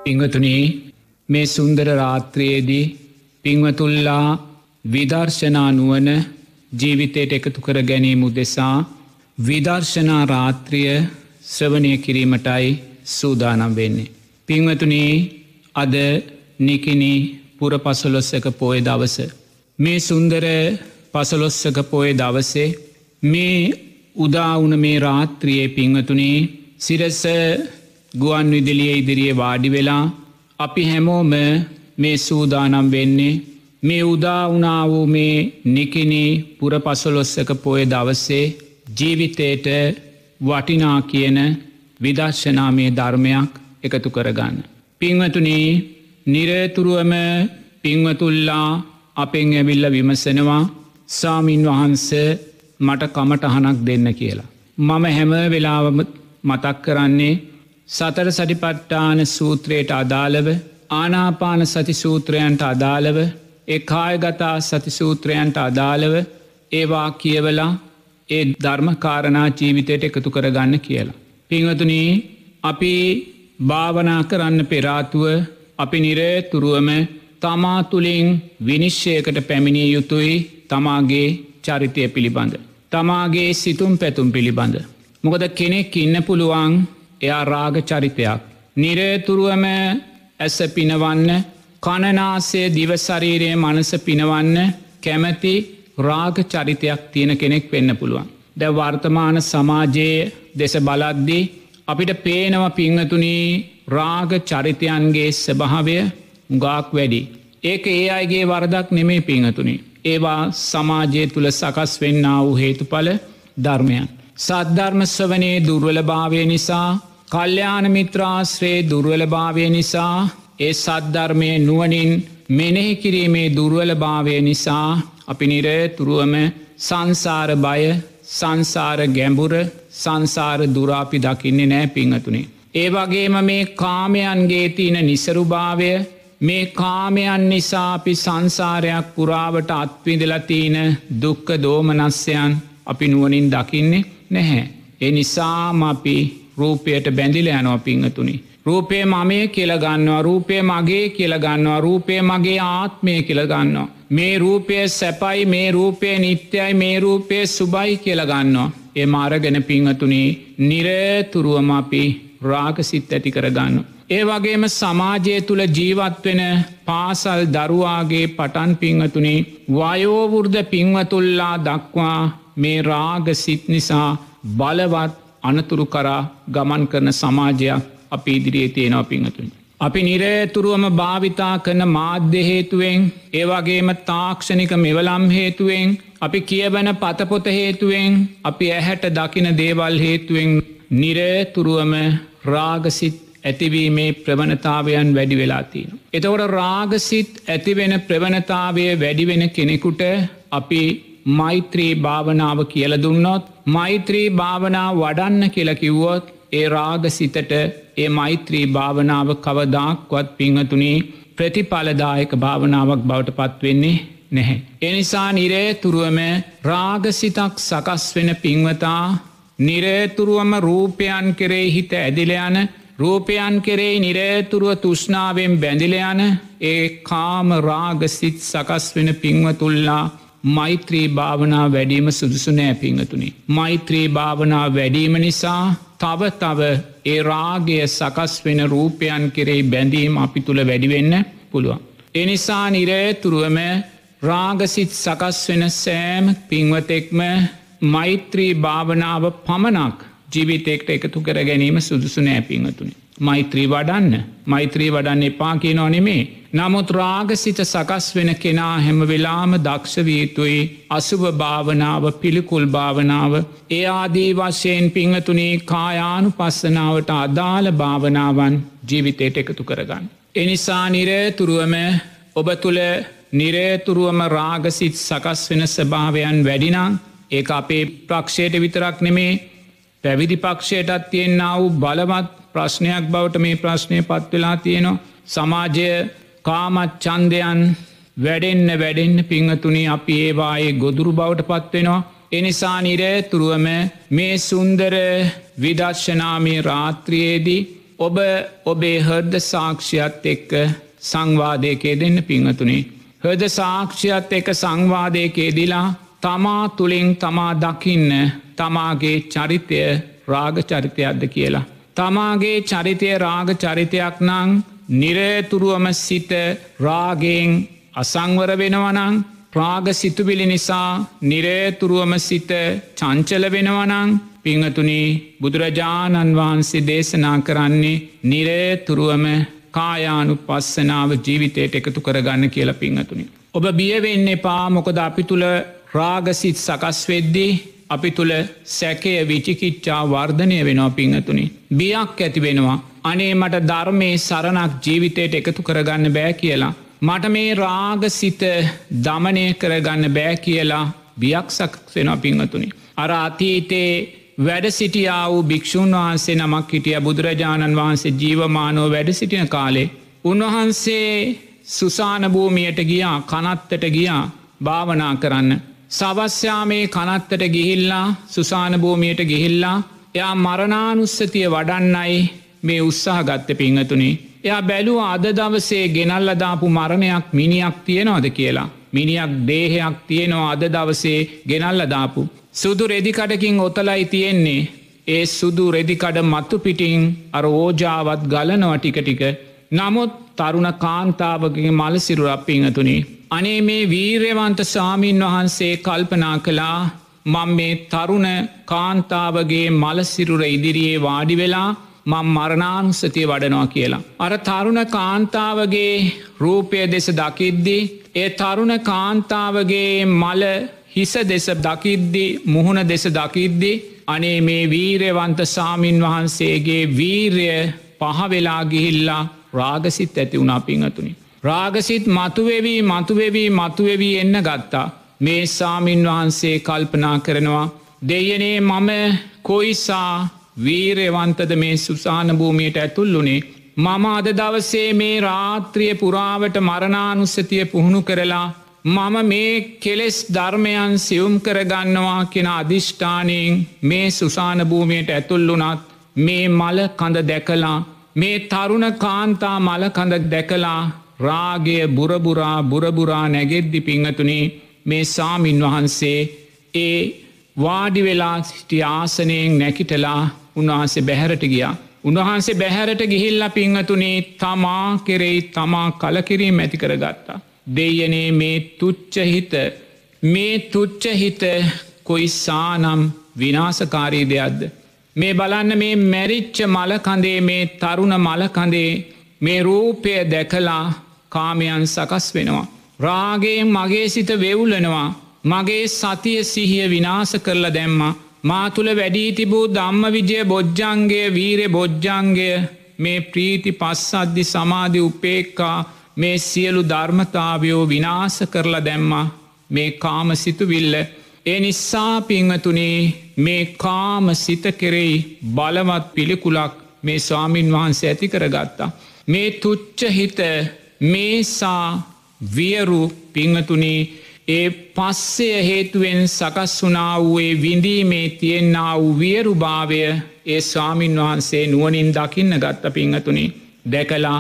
පිංවතුනි මේ සුන්දර රාත්‍රයේදී පිංවතුල්ලා විදර්ශනා නුවන ජීවිතයට එකතු කර ගැනීම උදෙසා විදර්ශනා රාත්‍රිය ශ්‍රවණය කිරීමටයි සූදානම් වෙන්නේ. පිංවතුනි අද නිකිනි පුර පසළොස්වක පෝය දවස. මේ සුන්දර පසළොස්වක පෝය දවසේ මේ උදාවුන මේ රාත්‍රියයේ පිංවතුනි සිරස ගුවන් විදිලිය ඉදිරියේ වාඩි වෙලා අපි හැමෝම මේ සූදානම් වෙන්නේ මේ උදාවුනා වූ මේ නිකිනි පුර පසළොස්වක පෝය දවසේ ජීවිතයට වටිනා කියන විදර්ශනාමය ධර්මයක් එකතු කරගන්න. පිංවතුනි නිරතුරුවම පිංවතුල්ලා අපෙන් ඇවිල්ල විමසනවා ස්වාමින් වහන්ස මට කමටහනක් දෙන්න කියලා. මම හැම වෙලාවම මතක් කරන්නේ සතර සටිපට්ඨාන සූත්‍රයට අදාළව ආනාපාන සති සූත්‍රයන්ට අදාළව ඒ කායගතා සති සූත්‍රයන්ට අදාළව ඒවා කියවලා ඒ ධර්මකාරණා ජීවිතයට එකතු කරගන්න කියලා. පිංවතුනි අපි භාවනා කරන්න පෙරාතුව අපි නිරතුරුවම තමා තුළින් විනිශ්චයකට පැමිණිය යුතුයි තමාගේ චරිතය පිළිබඳ. තමාගේ සිතුම් පැතුම් පිළිබඳ. මොකද කෙනෙක් ඉන්න පුළුවන් එයා රාග චරිතයක්. නිරතුරුවම ඇස පිනවන්න කණනාසය දිවශරීරය මනස පිනවන්න කැමැති රාග චරිතයක් තියෙන කෙනෙක් වෙන්න පුළුවන්. ද වර්තමාන සමාජයේ දෙස බලද්දී අපිට පේනව පිංහතුනී රාග චරිතයන්ගේ ස්වභාවය ගාක් වැඩි. ඒක ඒ අයගේ වරදක් නෙමේ පිංහතුනි. ඒවා සමාජය තුළ සකස් වෙන්න වූ හේතුඵල ධර්මයන්. සද්ධර්මස්වනයේ දුර්වලභාවය නිසා කල්්‍යාන මිත්‍රාශ්‍රයේ දුර්වලභාවය නිසා ඒ සද්ධර්මය නුවනින් මෙනෙහි කිරීමේ දුර්වලභාවය නිසා අපි නිරතුරුවම සංසාර බය සංසාර ගැඹුර සංසාර දුරාපි දකින්නේ නෑ පිංහතුනේ. ඒ වගේම මේ කාමයන්ගේ තියන නිසරුභාවය මේ කාමයන් නිසා අපි සංසාරයක් පුරාවට අත්විඳලතියන දුක්ක දෝමනස්යන් අපි නුවනින් දකින්නේ නැහැ. ඒ නිසාම අපි රූපයට බැඳිල යනවා පිංහතුනි. රූපය මමය කියලගන්නවා රූපය මගේ කියලගන්නවා රූපය මගේ ආත්මය කියලගන්නවා. මේ රූපය සැපයි මේ රූපය නිත්‍යයි මේ රූපය සුබයි කියලගන්නවා. ඒ මාරගෙන පිංහතුනි නිරතුරුවම අපි රාගසිත් ඇති කරගන්න. ඒ වගේම සමාජය තුළ ජීවත්වෙන පාසල් දරුවාගේ පටන් පිංහතුනි වයෝවෘර්ධ පිංවතුල්ලා දක්වා මේ රාගසිත් නිසා බලවත් අනතුරු කරා ගමන් කරන සමාජයක් අපි ඉදිරියේ තියෙනවා පිංහතුනි. අපි නිරතුරුවම භාවිතා කරන මාධ්‍ය හේතුවෙන් ඒවගේම තාක්ෂණික මෙවලම් හේතුවෙන් අපි කියවන පතපොත හේතුවෙන් අපි ඇහැට දකින දේවල් හේතුවෙන් නිරතුරුවම රාගසිත් ඇතිවීමේ ප්‍රවණතාවයන් වැඩි වෙලා තියෙන. එතකොට රාගසිත් ඇතිවෙන ප්‍රවණතාවය වැඩිවෙන කෙනෙකුට අපි මෛත්‍රී භාවනාව කියල දුන්නොත් මෛත්‍රී භාවනාව වඩන්න කියලකිව්වොත් ඒ රාගසිතට ඒ මෛත්‍රී භාවනාව කවදාක්වත් පිංහතුනී ප්‍රතිඵලදායක භාවනාවක් බවට පත්වෙන්නේ නැහැ. එනිසා නිරේතුරුවම රාගසිතක් සකස් වෙන පිංවතා නිරේතුරුවම රූපයන් කෙරේ හිත ඇදිලයන රූපයන් කෙරේ නිරේතුරුව තුෂ්නාවෙන් බැඳිලයන ඒ කාම රාගසිත් සකස් වෙන පිංවතුල්ලා මෛත්‍රී භාවනා වැඩීම සුදුසු නෑ පිංහතුනි. මෛත්‍රී භාවනා වැඩීම නිසා තව ඒ රාගය සකස් වෙන රූපයන් කෙරෙහි බැඳීම අපි තුළ වැඩිවෙන්න පුළුවන්. එනිසා නිරේතුරුවම රාගසිත් සකස් වෙන සෑම පින්වතෙක්ම මෛත්‍රී භාවනාව පමණක් ජීවිතෙක්ට එකතු කර ගැනීම සුදුසු නෑ පිංහතුනි. මෛත්‍රී වඩන්න මෛත්‍රී වඩන්න එපා කියනෝ නෙමේ. නමුත් රාගසිත සකස් වෙන කෙනා හැම වෙලාම දක්ෂවීතුයි අසුභ භාවනාව පිළිකුල් භාවනාව ඒ ආදී වශයෙන් පිංහතුනී කායානු පස්සනාවට අදාළ භාවනාවන් ජීවිතයට එකතු කරගන්න. එනිසා නිරේතුරුවම ඔබ තුළ නිරේතුරුවම රාගසිත් සකස් වෙන ස්වභාවයන් වැඩිනං ඒ අපේ ප්‍රක්ෂයට විතරක් නෙමේ පැවිදි පක්ෂයටත් තියෙන්න්නා වූ බලවත් ප්‍රශ්නයක් බවට මේ ප්‍රශ්නය පත්වෙලා තියෙනවා. සමාජය කාමත් චන්දයන් වැඩෙන්න පිංහතුනි අපි ඒවායේ ගොදුරු බවට පත්වෙනවා. එනිසා නිරේතුරුවම මේ සුන්දර විදර්ශනාමී රාත්‍රියේදී ඔබ ඔබේ හෘද සාක්ෂියත් එක්ක සංවාදයකේ දෙන්න පිංහතුනේ. හෘද සාක්ෂියත් එක සංවාදයකේදිලා තමා තුළින් තමා දකින්න තමාගේ චරිතය රාග චරිතයක්ද කියලා. තමාගේ චරිතය රාග චරිතයක් නං නිරතුරුවම සිත රාගෙන් අසංවර වෙනවනං රාග සිතුවිලි නිසා නිරතුරුවම සිත චංචල වෙනවනං පිංහතුනි බුදුරජාණන් වහන්සේ දේශනා කරන්නේ නිරතුරුවම කායානු පස්සනාව ජීවිතයට එකතු කරගන්න කියලා පිංහතුනි. ඔබ බියවෙන්න එපා මොකද අපි තුළ රාගසිත් සකස් වෙද්දී අපි තුළ සැකය විචිකිච්චා වර්ධනය වෙනවා පිංහතුනි. බියක් ඇති වෙනවා. අනේ මට ධර්මයේ සරණක් ජීවිතයට එකතු කරගන්න බෑ කියලා. මට මේ රාගසිත දමනය කරගන්න බෑ කියලා බියක් සකස් වෙනවා පිංහතුනි. අර අතීතේ වැඩ සිටියා වූ භික්‍ෂූන් වහන්සේ නමක් හිටිය බුදුරජාණන් වහන්සේ ජීවමානෝ වැඩ සිටින කාලේ. උන්වහන්සේ සුසාන භූමියට ගියා කනත්තට ගියා භාවනා කරන්න. සවස්්‍යාමේ කනත්තට ගිහිල්ලා සුසාන භූමියට ගිහිල්ලා එයා මරණානුස්සතිය වඩන්නයි මේ උත්සාහ ගත්ත පිංහතුනි. එයා බැලුව අද දවසේ ගෙනල්ලදාපු මරණයක් මිනිියක් තියෙනවද කියලා. මිනිියක් දේහයක් තියෙනවා අද දවසේ ගෙනල්ලදාපු. සුදු රෙදිකඩකින් ඔතලයි තියෙන්නේ. ඒ සුදු රෙදිකඩ මත්තු පිටින් අර ඕජාවත් ගලනව ටිකටික. නමුත් තරුණ කාන්තාවගේ මලසිරුරක් පිංහතුනි. අනේ මේ වීර්යවන්ත ස්වාමීන් වහන්සේ කල්පනා කළා මං මේ තරුණ කාන්තාවගේ මලසිරුර ඉදිරියේ වාඩි වෙලා මං මරණානුස්සතිය වඩනවා කියලා. අර තරුණ කාන්තාවගේ රූපය දෙස දකිද්දි ඒ තරුණ කාන්තාවගේ මල හිස දෙස දකිද්දි මුහුණ දෙස දකිද්දි අනේ මේ වීර්යවන්ත ස්වාමීන් වහන්සේගේ වීර්ය පහවෙලා ගිහිල්ලා රාගසිත් ඇති වුණා පිංහතුනි. රාගසිත් මතුවෙවී එන්න ගත්තා. මේ ස්වාමීන් වහන්සේ කල්පනා කරනවා දෙයනේ මම කොයිසා වීරවන්තද මේ සුසාන භූමියට ඇතුල්ලුනේ. මම අද දවසේ මේ රාත්‍රිය පුරාවට මරණානුස්සතිය පුහුණු කරලා මම මේ කෙලෙස් ධර්මයන් සියුම් කරගන්නවා කෙන අධිෂ්ඨානයෙන් මේ සුසාන භූමියට ඇතුල්ලුනත් මේ මල කඳ දැකලා මේ තරුණ කාන්තා මල කඳ දැකලා රාගය බුරබුරා නැගෙද්දි පිංහතුනි මේ සාමීන් වහන්සේ ඒ වාඩි වෙලා සිටි ආසනයෙන් නැකිටලා උන්වහන්සේ බැහැරට ගියා. උන්වහන්සේ බැහැරට ගිහිල්ලා පිංහතුනේ තමා කෙරෙයි තමා කලකිරීම ඇති කරගත්තා. දෙයනේ මේ තුච්චහිත කොයිසානම් විනාසකාරී දෙයක්ද. මේ බලන්න මේ මැරිච්ච මලකඳේ මේ තරුණ මලකඳේ මේ රූපය දැකලා කාමයන් සකස් වෙනවා. රාගයෙන් මගේ සිත වෙවුලනවා. මගේ සතිය සිහිය විනාස කරලා දැම්ම. මා තුළ වැඩී තිබූ ධම්ම විජය බොජ්ජන්ගය වීරය බොජ්ජන්ගය මේ ප්‍රීති පස්සද්ධි සමාධි උපේක්කා මේ සියලු ධර්මතාවයෝ විනාස කරලා දැම්ම. මේ කාම සිතුවිල්ල ඒ නිසා පිංහතුනේ මේ කාම සිත කෙරෙයි බලවත් පිළිකුලක් මේ ස්වාමීන් වහන්සේ ඇති කරගත්තා. මේ තුච්චහිත මේසා වියරු පිංහතුනේ ඒ පස්සය හේතුවෙන් සකස් වුනා වූේ විඳීමේ තියෙන්න්න වූ වියරු භාවය ඒ ස්වාමීන් වහන්සේ නුවනින් දකින්න ගත්ත පිංහතුනි. දැකලා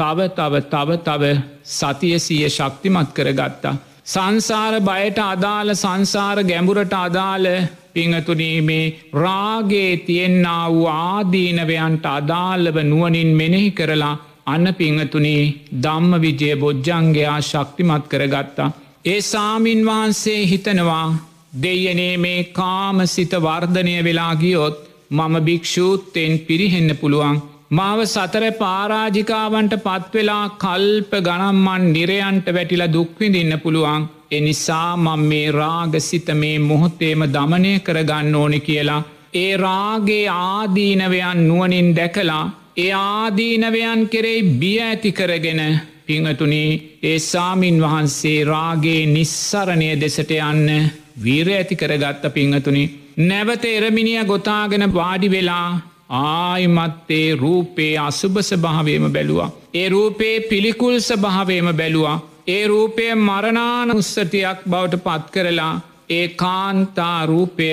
තව සතියසිය ශක්තිමත් කරගත්තා. සංසාර බයට අදාළ සංසාර ගැඹුරට අදාළ පිංහතුනේ මේ රාගේ තියෙන්න්න වූ ආදීනවයන්ට අදාළව නුවනින් මෙනෙහි කරලා අන්න පිංහතුනේ ධම්ම විජය බොජ්ජන්ගයා ශක්තිමත් කරගත්තා. ඒ සාමීන් වහන්සේ හිතනවා දෙයනේ මේ කාම සිත වර්ධනය වෙලා ගියොත් මම භික්‍ෂූත්තෙන් පිරිහෙන්න පුළුවන්. මාව සතර පාරාජිකාවන්ට පත්වෙලා කල්ප ගණම්මන් නිරයන්ට වැටිලා දුක්විඳන්න පුළුවන්. එනිසා මම මේ රාගසිත මේ මොහොතේම දමනය කරගන්න ඕනෙ කියලා. ඒ රාගේ ආදීනවයන් නුවනින් දැකලා ඒ ආදීනවයන් කෙරෙයි බිය ඇති කරගෙන පිංහතුනි ඒ සාමීන් වහන්සේ රාගේ නිස්සරණය දෙසට යන්න වීර ඇති කරගත්ත පිංහතුනි. නැවත එරමිනිිය ගොතාගෙන වාඩි වෙලා ආයිමත්තේ රූපේ අසුභස භාවයම බැලුවා. ඒ රූපේ පිළිකුල්ස භාවයම බැලුවා. ඒ රූපය මරණානුස්සතියක් බවට පත් කරලා ඒ කාන්තා රූපය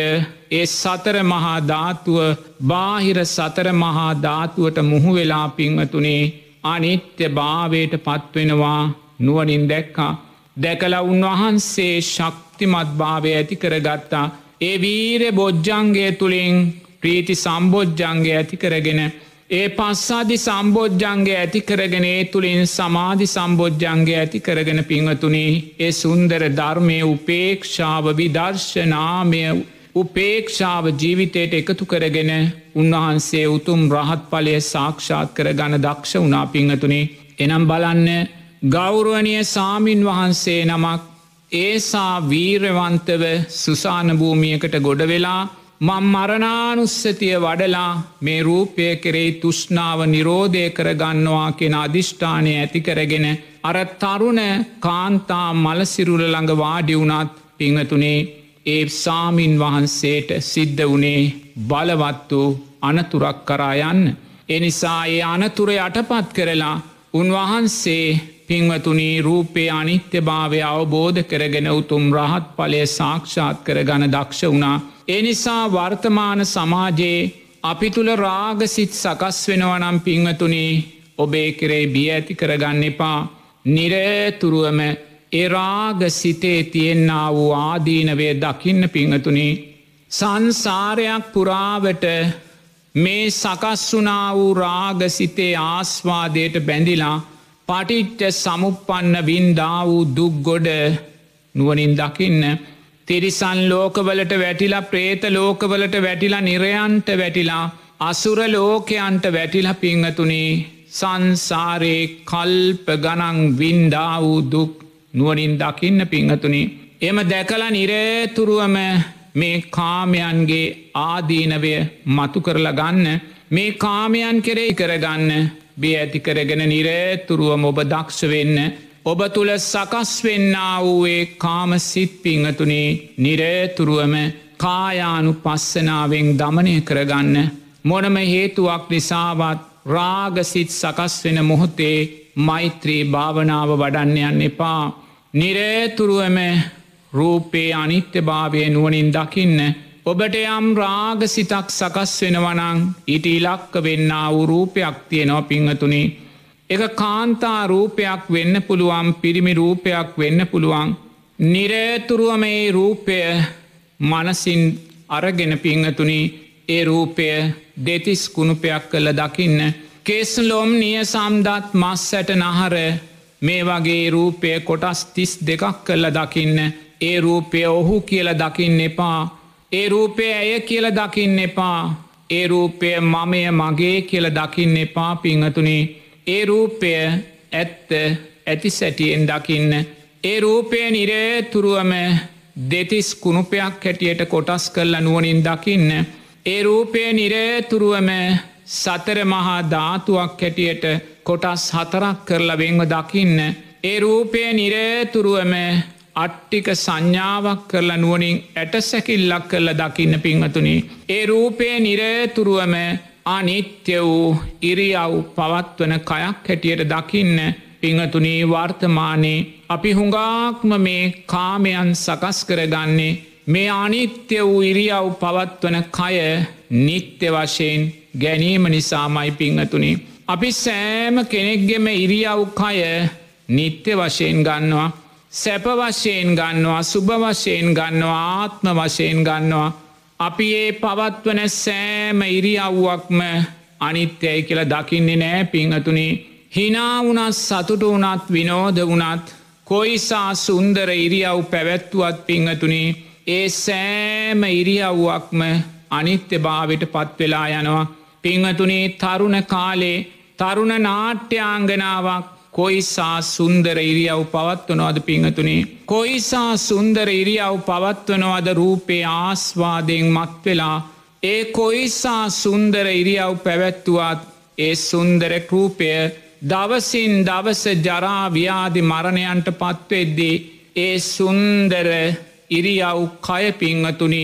ඒ සතර මහා ධාතුව බාහිර සතර මහා ධාතුවට මුහු වෙලා පිංවතුනේ අනිත්‍ය භාවයට පත්වෙනවා නුවනින් දැක්කා. දැකලා උන්වහන්සේ ශක්තිමත් භාවය ඇති කරගත්තා. ඒ වීර බොජ්ජංගය තුළින් ප්‍රීති සම්බොජ්ජංගය ඇති කරගෙන ඒ පස්සාදි සම්බෝජ්ජංගය ඇති කරගෙන ඒ තුළින් සමාධි සම්බෝජ්ජංගය ඇති කරගෙන පිංවතුනි ඒ සුන්දර ධර්මය උපේක්ෂාව විදර්ශනාමය උපේක්ෂාව ජීවිතයට එකතු කරගෙන උන්වහන්සේ උතුම් රහත් ඵලය සාක්ෂාත් කරගන්න දක්ෂ වුණා පිංවතුනි. එනම් බලන්න ගෞරවනීය සාමින් වහන්සේ නමක් ඒසා වීරවන්තව සුසාන භූමියකට ගොඩ වෙලා මං මරණානුස්සතිය වඩලා මේ රූපය කෙරෙහි තුෂ්ණාව නිරෝධය කරගන්නවා කෙන අධිෂ්ඨානය ඇති කරගෙන අර තරුණ කාන්තා මලසිරුර ළඟ වාඩි වුණත් පිංවතුනේ ඒ සාමින් වහන්සේට සිද්ධ වුණේ බලවත් වූ අනතුරක් කරා යන්න. එනිසා ඒ අනතුර යටපත් කරලා උන්වහන්සේ පිංවතුනී රූපේ අනිත්‍යභාවය අවබෝධ කරගෙන උතුම් රහත් ඵලය සාක්ෂාත් කරගන දක්ෂ වුණා. එනිසා වර්තමාන සමාජයේ අපි තුළ රාගසිත සකස් වෙනවනම් පිංවතුනි ඔබේ කෙරේ බිය ඇති කරගන්න එපා. නිරතුරුවම ඒ රාගසිතේ තියෙන්නා වූ ආදීනවේ දකින්න පිංවතුනි සංසාරයක් පුරාවට මේ සකස් වුණා වූ රාගසිතේ ආස්වාදයට බැඳිලා පටිච්ච සමුප්පන්න වින්දා වූ දුක් ගොඩ නුවනින් දකින්න. තිරිසන් ලෝකවලට වැටිලා ප්‍රේත ලෝකවලට වැටිලා නිරයන්ට වැටිලා අසුර ලෝකයන්ට වැටිලා පිංහතුනි සංසාරේ කල්ප ගණන් වින්දා වූ දුක් නුවනින් දකින්න පිංහතුනි. එම දැකලා නිරේතුරුවම මේ කාමයන්ගේ ආදීනවය මතු කරලා ගන්න මේ කාමයන් කෙරෙහි කරගන්න බිය ඇති කරගෙන නිරේතුරුවම ඔබ දක්ෂ වෙන්න. ඔබ තුළ සකස් වෙන්න වූේ කාම සිත් පිංහතුනේ නිරේතුරුවම කායානු පස්සනාවෙන් දමනය කරගන්න. මොනම හේතුවක් නිසාවත් රාගසිත් සකස් වෙන මොහොතේ මෛත්‍රී භාවනාව වඩන්න යන්න එපා. නිරේතුරුවම රූපේ අනිත්‍ය භාවය නුවනින් දකින්න. ඔබට යම් රාගසිතක් සකස් වෙනවනං ඊට ඉලක්ක වෙන්න වූ රූපයක් තියෙනවා පිංහතුනි. එක කාන්තා රූපයක් වෙන්න පුළුවන් පිරිමි රූපයක් වෙන්න පුළුවන්. නිරේතුරුව මේ රූපය මනසින් අරගෙන පිංහතුනි ඒ රූපය දෙතිස් කුණුපයක් කළ දකින්න. කෙස්ලොම් නිය සම්දත් මස් සැට නහර මේ වගේ රූපය කොටස් 32ක් කල්ල දකින්න. ඒ රූපය ඔහු කියල දකින්න එපා. ඒ රූපය ඇය කියල දකින්න එපා. ඒ රූපය මමය මගේ කියල දකින්න එපා පිංහතුනි. ඒ රූපය ඇත්ත ඇති සැටියෙන් දකින්න. ඒ රූපය නිරේතුරුවම දෙතිස් කුණුපයක් හැටියට කොටස් කරලා නුවනින් දකින්න. ඒ රූපය නිරේතුරුවම සතර මහා ධාතුවක් හැටියට කොටස් 4ක් කරලා වෙන්ව දකින්න. ඒ රූපය නිරේතුරුවම අට්ටික සංඥාවක් කරලා නුවනින් ඇටසැකිල්ලක් කරලා දකින්න පිංහතුනි. ඒ රූපය නිරේතුරුවම අනිත්‍ය වූ ඉරියව් පවත්වන කයක් හැටියට දකින්න. පිංහතුනී වර්තමානයේ අපි හුඟාක්ම මේ කාමයන් සකස් කරගන්නේ මේ අනිත්‍ය වූ ඉරියව් පවත්වන කය නිත්‍ය වශයෙන් ගැනීම නිසාමයි පිංහතුනි. අපි සෑම කෙනෙක්ගෙම ඉරියව් කය නිත්‍ය වශයෙන් ගන්නවා. සැප වශයෙන් ගන්නවා සුභ වශයෙන් ගන්නවා ආත්ම වශයෙන් ගන්නවා. අපි ඒ පවත්වන සෑම ඉරියව්වක්ම අනිත්‍යයි කියලා දකින්නේ නෑ පිංහතුනි. හිනා වුණත් සතුට වුණත් විනෝද වුණත් කොයිසා සුන්දර ඉරියව් පැවැත්තුවත් පිංහතුනි ඒ සෑම ඉරියව්වක්ම අනිත්‍ය භාවයට පත්වෙලා යනවා. පිංහතුනේ තරුණ කාලේ තරුණ නාට්‍යාංගනාවක් කොයිසා සුන්දර ඉරියව් පවත්වනවාද පිංහතුනේ. කොයිසා සුන්දර ඉරියව් පවත්වනවාද රූපේ ආස්වාදයෙන් මත්වෙලා. ඒ කොයිසා සුන්දර ඉරියව් පැවැත්තුවත් ඒ සුන්දර රූපය දවසින් දවස ජරා ව්‍යාධි මරණයන්ට පත්වෙද්දී ඒ සුන්දර ඉරියව් කය පිංහතුනි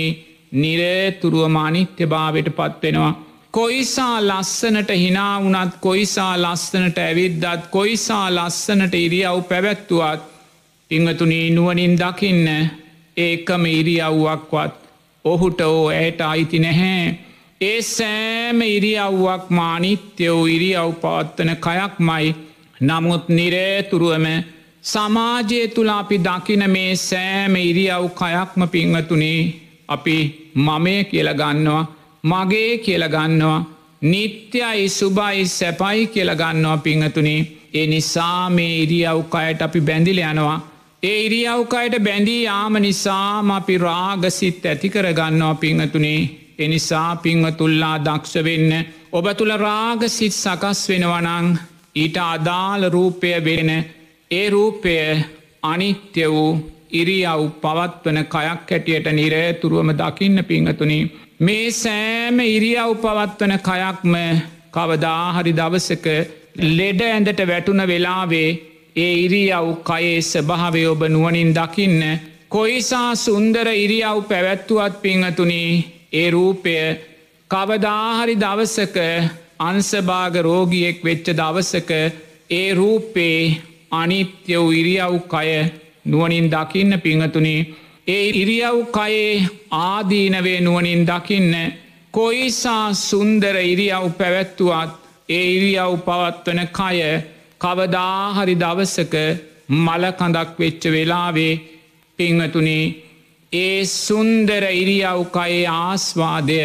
නිරේතුරුවම අනිත්‍ය භාවයට පත්වෙනවා. කොයිසා ලස්සනට හිනා වුණත් කොයිසා ලස්සනට ඇවිද්දත් කොයිසා ලස්සනට ඉරියව් පැවැත්තුවත් පිංහතුනී නුවනින් දකින්න ඒකම ඉරියව්වක්වත් ඔහුට ඇයට අයිති නැහැ. ඒ සෑම ඉරියව්වක්ම අනිත්‍ය වූ ඉරියව් පවත්වන කයක්මයි. නමුත් නිරේතුරුවම සමාජය තුළ අපි දකින මේ සෑම ඉරියව් කයක්ම පින්වතුනි අපි මමය කියල ගන්නවා, මගේ කියල ගන්නවා, නිත්‍යයි සුභයි සැපයි කියල ගන්නවා පින්වතුනි. ඒ නිසා මේ ඉරියව් කයට අපි බැඳිල යනවා. ඒ ඉරියව් කයට බැඳී යාම නිසාම අපි රාගසිත ඇති කරගන්නවා පින්වතුනි. එනිසා පින්වතුල්ලා දක්ෂ වෙන්න. ඔබ තුළ රාගසිත සකස් වෙනවනං ඊට අදාළ රූපය වෙන ඒ රූපය අනිත්‍ය වූ ඉරියව් පවත්වන කයක් හැටියට නිරතුරුවම දකින්න පින්වතුනි. මේ සෑම ඉරියව් පවත්වන කයක්ම කවදාහරි දවසක ලෙඩ ඇඳට වැටුන වෙලාවේ ඒ ඉරියව් කයේ ස්වභාවය ඔබ නුවණින් දකින්න. කොයිසා සුන්දර ඉරියව් පැවැත්වුවත් පින්වතුනි ඒ රූපය කවදාහරි දවසක අංශභාග රෝගියෙක් වෙච්ච දවසක ඒ රූපේ අනිත්‍ය වූ ඉරියව් කය නුවණින් දකින්න පින්වතුනි. ඒ ඉරියව් කයේ ආදීනවේ නුවණින් දකින්න. කොයිසා සුන්දර ඉරියව් පැවැත්වුවත් ඒ ඉරියව් පවත්වන කය කවදාහරි දවසක මලකඳක් වෙච්ච වෙලාවේ පින්වතුනි ඒ සුන්දර ඉරියව් කයේ ආස්වාදය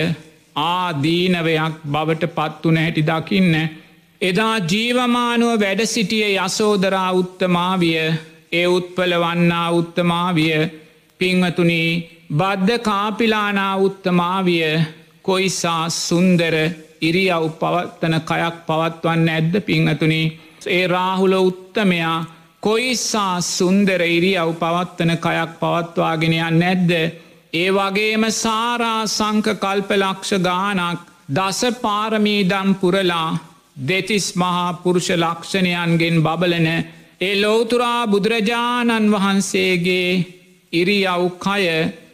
ආදීනවයක් බවට පත්වන හැටි දකින්න. එදා ජීවමානුව වැඩ සිටිය යසෝදරා උත්තමාවිය, ඒ උත්පල වන්නා උත්තමාවිය පින්වතුනි බද්ධ කාපිලානා උත්තමාවිය කොයිසා සුන්දර ඉරියව් පවත්වන කයක් පවත්වන්න ඇද්ද පින්වතුනි. ඒ රාහුල උත්තමයා කොයිසා සුන්දර ඉරියව් පවත්වන කයක් පවත්වාගෙන යන්නේ නැද්ද? ඒ වගේම සාරා සංක කල්ප ලක්ෂ ගානක් දස පාරමීදම් පුරලා දෙතිස් මහා පුරුෂ ලක්ෂණයන්ගෙන් බබලන ඒ ලෞතුරා බුදුරජාණන් වහන්සේගේ ඉරියව් කය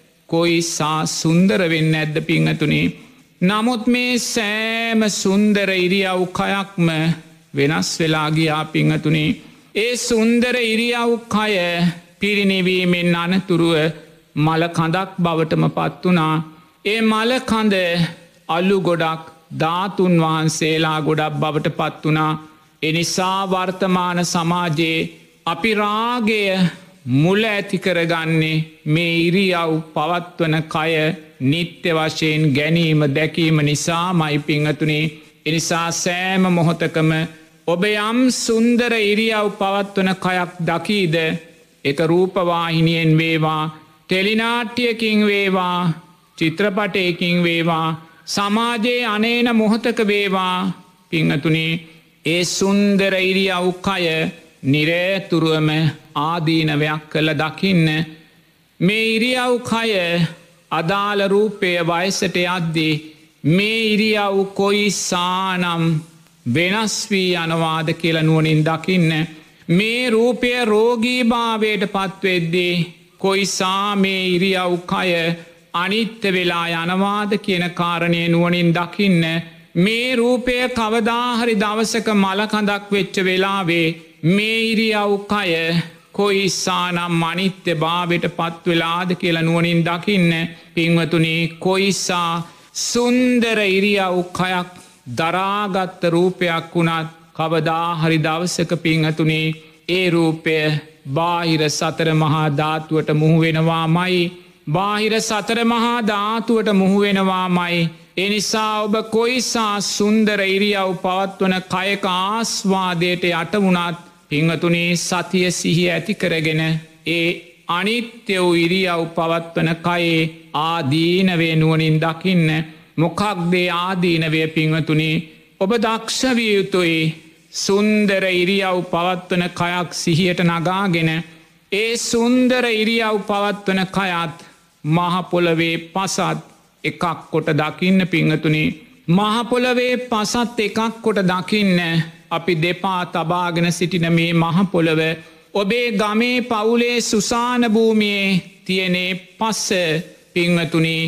කොයිසා සුන්දර වෙන්නේ නැද්ද පින්වතුනි. නමුත් මේ සෑම සුන්දර ඉරියව් කයක්ම වෙනස් වෙලා ගියා පින්වතුනි. ඒ සුන්දර ඉරියව් කය පිරිනිවීමෙන් අනතුරුව මල කඳක් බවටම පත් වුණා. ඒ මල කඳ අලු ගොඩක් ධාතුන් වහන්සේලා ගොඩක් බවට පත් වුණා. එනිසා වර්තමාන සමාජයේ අපි රාගය මුල ඇති කරගන්නේ මේ ඉරියව් පවත්වන කය නිත්‍ය වශයෙන් ගැනීම දැකීම නිසාමයි පින්වතුනි. එනිසා සෑම මොහොතකම ඔබ යම් සුන්දර ඉරියව් පවත්වන කයක් දකීද, එක රූපවාහිනියෙන් වේවා, ටෙලිනාට්‍යයකින් වේවා, චිත්‍රපටයකින් වේවා, සමාජයේ අනේන මොහොතක වේවා පින්වතුනි ඒ සුන්දර ඉරියව් කය නිරතුරුවම ආදීනවයක් කළ දකින්න. මේ ඉරියව් කය අදාළ රූපය වයසට යද්දී මේ ඉරියව් කොයිසානම් වෙනස් වී යනවාද කියලා නුවණින් දකින්න. මේ රූපය රෝගී භාවයට පත්වෙද්දී කොයිසා මේ ඉරියව් කය අනිත්‍ය වෙලා යනවාද කියන කාරණය නුවණින් දකින්න. මේ රූපය කවදාහරි දවසක මලකඳක් වෙච්ච වෙලාවේ මේ ඉරියව් කය කොයිසානම් අනිත්‍ය භාවයට පත්වෙලාද කියලා නුවණින් දකින්න. පින්වතුනි කොයිසා සුන්දර ඉරියව් කයක් දරාගත්ත රූපයක් වුණත් කවදාහරි දවසක පින්වතුනි ඒ රූපය බාහිර සතර මහා ධාතුවට මුහු වෙනවාමයි. බාහිර සතර මහා ධාතුවට මුහු වෙනවාමයි. එනිසා ඔබ කොයිසා සුන්දර ඉරියව් පවත්වන කයක ආස්වාදයට යට වුණත් පින්වතුනි සතිය සිහිය ඇති කරගෙන ඒ අනිත්‍ය වූ ඉරියව් පවත්වන කයේ ආදීනවේ නුවණින් දකින්න. මොකක්ද ආදීනවය පින්වතුනි? ඔබ දක්ෂ විය යුතුයි සුන්දර ඉරියව් පවත්වන කයක් සිහියට නගාගෙන ඒ සුන්දර ඉරියව් පවත්වන කයත් මහ පොළවේ පසත් එකක් කොට දකින්න පින්වතුනි. මහ පොළවේ පසත් එකක් කොට දකින්න අපි දෙපා තබාගෙන සිටින මේ මහ පොළව ඔබේ ගමේ පවුලේ සුසාන භූමියේ තියෙනේ පස්ස පින්වතුනි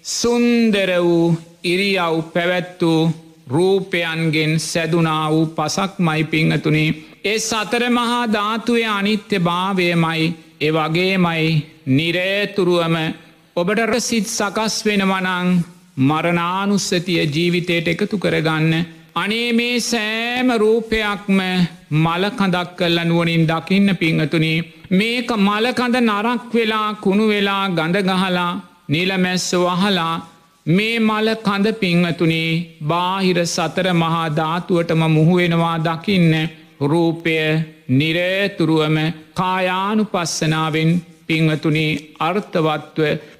සුන්දර වූ ඉරියව් පැවැත්වූ රූපයන්ගෙන් සැදුනා වූ පසක්මයි පින්වතුනි. ඒ සතර මහා ධාතුවේ අනිත්‍ය භාවයමයි. ඒ වගේමයි නිරතුරුවම ඔබට සිත් සකස් වෙනවනං මරණානුස්සතිය ජීවිතයට එකතු කරගන්න. අනේ මේ සෑම රූපයක්ම මලකඳක් කල්ල නුවනින් දකින්න පිංහතුනි. මේක මලකඳ නරක් වෙලා කුණු වෙලා ගඳගහලා නිලමැස්ස වහලා මේ මල කඳ පිංහතුනි බාහිර සතර මහා ධාතුවටම මුහුවෙනවා දකින්න. රූපය නිරේතුරුවම කායානුපස්සනාවෙන් පිංහතුනි අර්ථවත්ව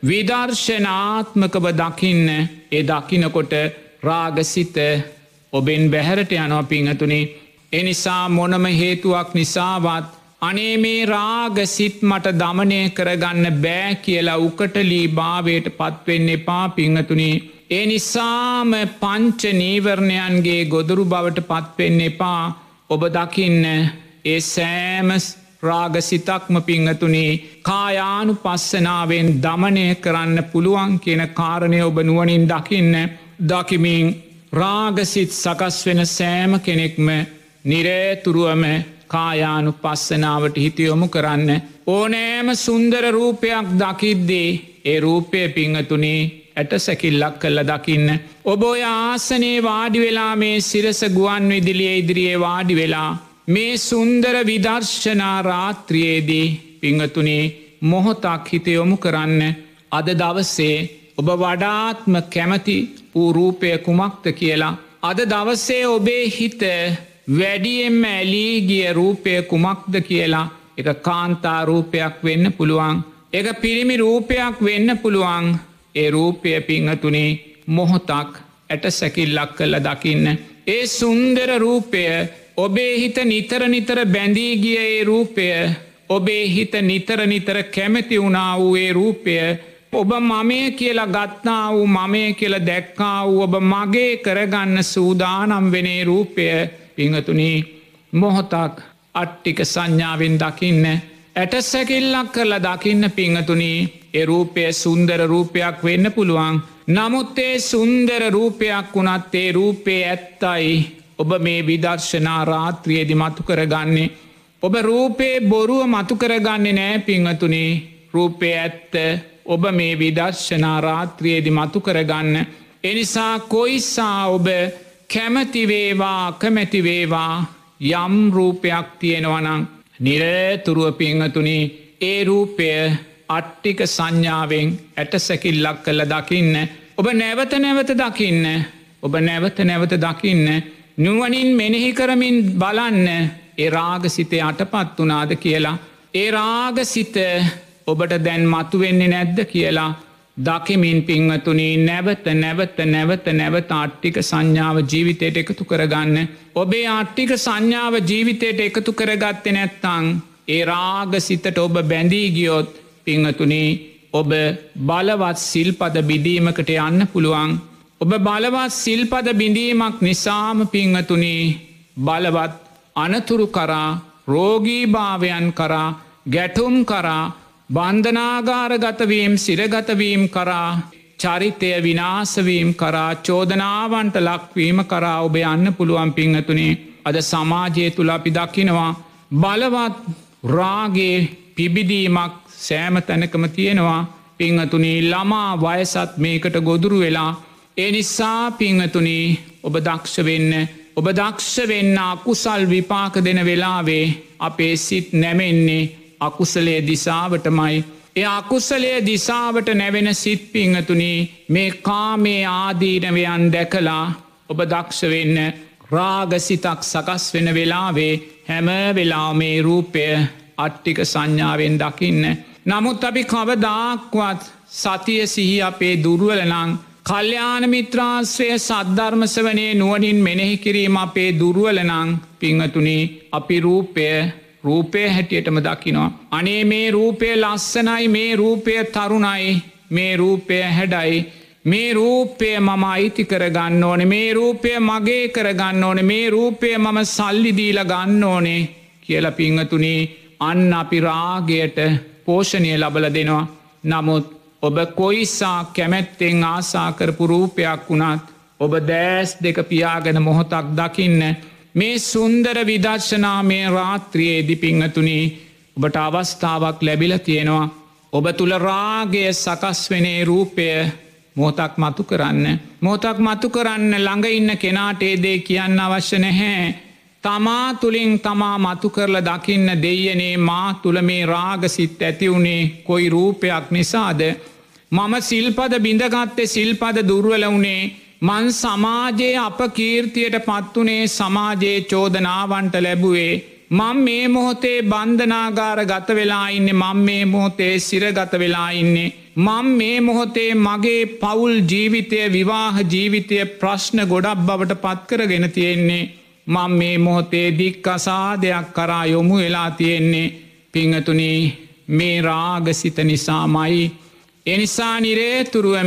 විදර්ශනාත්මකව දකින්න. ඒ දකිනකොට රාගසිත ඔබෙන් බැහැරට යනවා පිංහතුනි. එනිසා මොනම හේතුවක් නිසාවත් අනේ මේ රාගසිත් මට දමනය කරගන්න බෑ කියලා උකටලී භාවයට පත්වෙන්න එපා පිංහතුනි. ඒ නිසාම පංච නීවරණයන්ගේ ගොදුරු බවට පත්වෙන්න එපා. ඔබ දකින්න ඒ සෑම රාගසිතක්ම පිංහතුනි කායානු පස්සනාවෙන් දමනය කරන්න පුළුවන් කියන කාරණය ඔබ නුවනින් දකින්න. දකිමින් රාගසිත් සකස් වෙන සෑම කෙනෙක්ම නිරේතුරුවම කායානු පස්සනාවට හිතියොමු කරන්න. ඕනෑම සුන්දර රූපයක් දකිද්දේ ඒ රූපය පිංහතුනේ ඇට සැකිල්ලක් කල්ල දකින්න. ඔබ ඔය ආසනේ වාඩි වෙලා මේ සිරස ගුවන් විදිලිය ඉදිරියේ වාඩි වෙලා මේ සුන්දර විදර්ශනා රාත්‍රියේදී පිංහතුනේ මොහොතක් හිතයොමු කරන්න. අද දවසේ ඔබ වඩාත්ම කැමති වූ රූපය කුමක්ද කියලා. අද දවසේ ඔබේ හිත වැඩියෙන්ම ඇලී ගිය රූපය කුමක්ද කියලා. එක කාන්තා රූපයක් වෙන්න පුළුවන්. එක පිරිමි රූපයක් වෙන්න පුළුවන්. ඒ රූපය පිංහතුනේ මොහොතක් ඇට සැකිල්ලක් කල්ල දකින්න. ඒ සුන්දර රූපය ඔබේ හිත නිතර නිතර බැඳී ගිය ඒ රූපය ඔබේ හිත නිතර නිතර කැමැති වුණා වූ ඒ රූපය ඔබ මමය කියලා ගත්තා වූ මමය කියල දැක්කා වූ ඔබ මගේ කරගන්න සූදානම් වෙනේ රූපය පිංහතුනි මොහොතක් අට්ටික සංඥාවෙන් දකින්න. ඇට සැකිල්ලක් කරලා දකින්න පිංහතුනි. ඒ රූපය සුන්දර රූපයක් වෙන්න පුළුවන්. නමුත් ඒ සුන්දර රූපයක් වුණත් ඒ රූපය ඇත්තයි ඔබ මේ විදර්ශනා රාත්‍රියේදි මතු කරගන්නේ. ඔබ රූපේ බොරුව මතු කරගන්නේ නෑ පිංහතුනි. රූපය ඇත්ත ඔබ මේ විදර්ශනා රාත්‍රියේදි මතු කරගන්න. එනිසා කොයිසා ඔබ කැමතිවේවා කමැතිවේවා යම් රූපයක් තියෙනවනං නිරතුරුව පිංහතුනි ඒ රූපය අට්ටික සංඥාවෙන් ඇට සැකිල්ලක් කල්ල දකින්න. ඔබ නැවත නැවත දකින්න. ඔබ නැවත නැවත දකින්න. නුවනින් මෙනෙහි කරමින් බලන්න ඒ රාගසිතය අටපත් වනාද කියලා. ඒ රාගසිත ඔබට දැන් මතු වෙන්නේ නැද්ද කියලා දකිමින් පිංහතුනී නැවත නැවත නැවත නැවත අට්ටික සංඥාව ජීවිතයට එකතු කරගන්න. ඔබේ අට්ටික සංඥාව ජීවිතයට එකතු කරගත්ත නැත්තං ඒ රාගසිතට ඔබ බැඳී ගියොත් පිංහතුනී ඔබ බලවත් සිල්පද බිඳීමකට යන්න පුළුවන්. ඔබ බලවත් සිල්පද බිඳීමක් නිසාම පිංහතුනී බලවත් අනතුරු කරා රෝගීභාවයන් කරා ගැටුම් කරා බන්ධනාගාරගතවීම් සිරගතවීම් කරා චරිතය විනාසවීම් කරා චෝදනාවන්ට ලක්වීම කරා ඔබ යන්න පුළුවන් පිංහතුනේ. අද සමාජය තුළ අපි දකිනවා බලවත් රාගේ පිබිදීමක් සෑම තැනකම තියෙනවා පිංහතුනී ළමා වයසත් මේකට ගොදුරු වෙලා. ඒ නිසා පිංහතුනී ඔබ දක්ෂ වෙන්න. ඔබ දක්ෂ වෙන්න අකුසල් විපාක දෙන වෙලාවේ අපේ සිත් නැමෙන්නේ අකුසලේ දිසාවටමයි. ඒ අකුසලේ දිසාවට නැවෙන සිත් පිංහතුනී මේ කාමේ ආදීනවයන් දැකලා ඔබ දක්ෂ වෙන්න රාගසිතක් සකස් වෙන වෙලාවේ හැම වෙලා මේ රූපය අට්ටික සංඥාවෙන් දකින්න. නමුත් අපි කවදාක්වත් සතිය සිහි අපේ දුර්වලනං කල්්‍යාන මිත්‍රාශ්‍රය සද්ධර්මසවනේ නුවනින් මෙනෙහි කිරීම අපේ දුර්වලනං පිංහතුනී අපි රූපය හැටියටම දකිනවා. අනේ මේ රූපය ලස්සනයි මේ රූපය තරුණයි මේ රූපය හැඩයි මේ රූපය මම අයිති කරගන්න ඕනේ මේ රූපය මගේ කරගන්න ඕනේ මේ රූපය මම සල්ලිදීල ගන්න ඕනේ කියල පිංහතුනී අන්න අපි රාගයට පෝෂණය ලබල දෙනවා. නමුත් ඔබ කොයිසා කැමැත්තෙන් ආසාකරපු රූපයක් වුණත් ඔබ දෑස් දෙක පියාගෙන මොහොතක් දකින්න. මේ සුන්දර විදර්ශනා මේ රාත්‍රියේදි පිංහතුනී ඔබට අවස්ථාවක් ලැබිල තියෙනවා. ඔබ තුළ රාගය සකස් වෙනේ රූපය මොහොතක් මතු කරන්න. මොහොතක් මතු කරන්න ළඟ ඉන්න කෙනාට ඒ දේ කියන්න අවශ්‍ය නැහැ. තමා තුළින් තමා මතු කරලා දකින්න දෙයනේ මා තුළ මේ රාගසිත ඇති වුණේ කොයි රූපයක් නිසාද. මම සිල්පද බිඳගත්තේ සිල්පද දුර්වල වුණේ මන් සමාජයේ අපකීර්තියට පත්වනේ සමාජයේ චෝදනාවන්ට ලැබුවේ. මං මේ මොහොතේ බන්ධනාගාර ගත වෙලා ඉන්නේ මං මේ මොහොතේ සිරගත වෙලා ඉන්නේ. මං මේ මොහොතේ මගේ පවුල් ජීවිතය විවාහ ජීවිතය ප්‍රශ්න ගොඩක් බවට පත්කරගෙන තියෙන්නේ. මං මේ මොහොතේ දික්කසාදයක් කරා යොමු වෙලා තියෙන්නේ. පිංහතුනි මේ රාගසිත නිසාමයි. එනිසා නිරේතුරුවම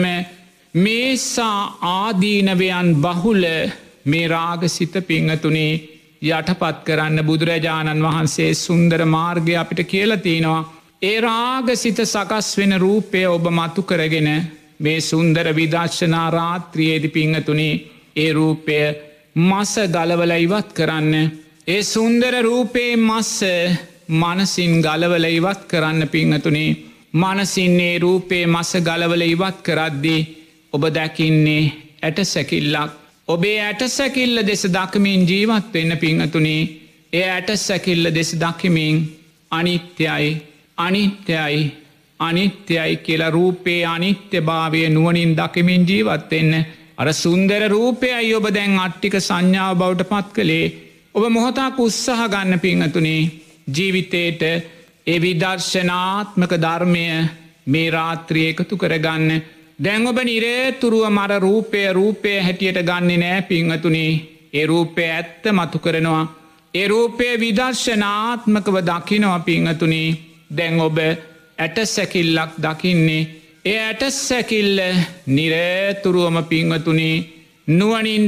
මේසා ආදීනවයන් බහුල මේ රාගසිත පිංහතුනේ යටපත් කරන්න බුදුරජාණන් වහන්සේ සුන්දර මාර්ගය අපිට කියලතිනවා. ඒ රාගසිත සකස් වෙන රූපය ඔබ මතු කරගෙන මේ සුන්දර විදර්ශනා රාත්‍රියේදි පිංහතුනේ ඒ රූපය මස ගලවල ඉවත් කරන්න. ඒ සුන්දර රූපයේ මස්ස මනසින් ගලවල ඉවත් කරන්න පිංහතුනේ. මනසින්නේ රූපේ මස ගලවල ඉවත් කරද්දී ඔබ දැකින්නේ ඇට සැකිල්ලක්. ඔබේ ඇට සැකිල්ල දෙස දකමින් ජීවත් වෙන්න පිංහතුනේ. ඒ ඇට සැකිල්ල දෙස දකිමින් අනිත්‍යයි අනිත්‍යයි අනිත්‍යයි කියලා රූපේ අනිත්‍ය භාවය නුවනින් දකිමින් ජීවත් වෙන්න. අර සුන්දර රූපයයි ඔබ දැන් අට්ටික සංඥාව බවට පත් කළේ. ඔබ මොහොතක් උත්සාහ ගන්න පිංහතුනේ ජීවිතේට ඒ විදර්ශනාත්මක ධර්මය මේ රාත්‍රිය එකතු කරගන්න. දැන් ඔබ නිරේතුරුව මර රූපය හැටියට ගන්නේ නෑ පිංහතුනේ. ඒ රූපය ඇත්ත මතු කරනවා. ඒ රූපය විදර්ශනාත්මකව දකිනවා පිංහතුනේ. දැන් ඔබ ඇට සැකිල්ලක් දකින්නේ. ඒ ඇට සැකිල්ල නිරේතුරුවම පිංහතුනේ නුවනින්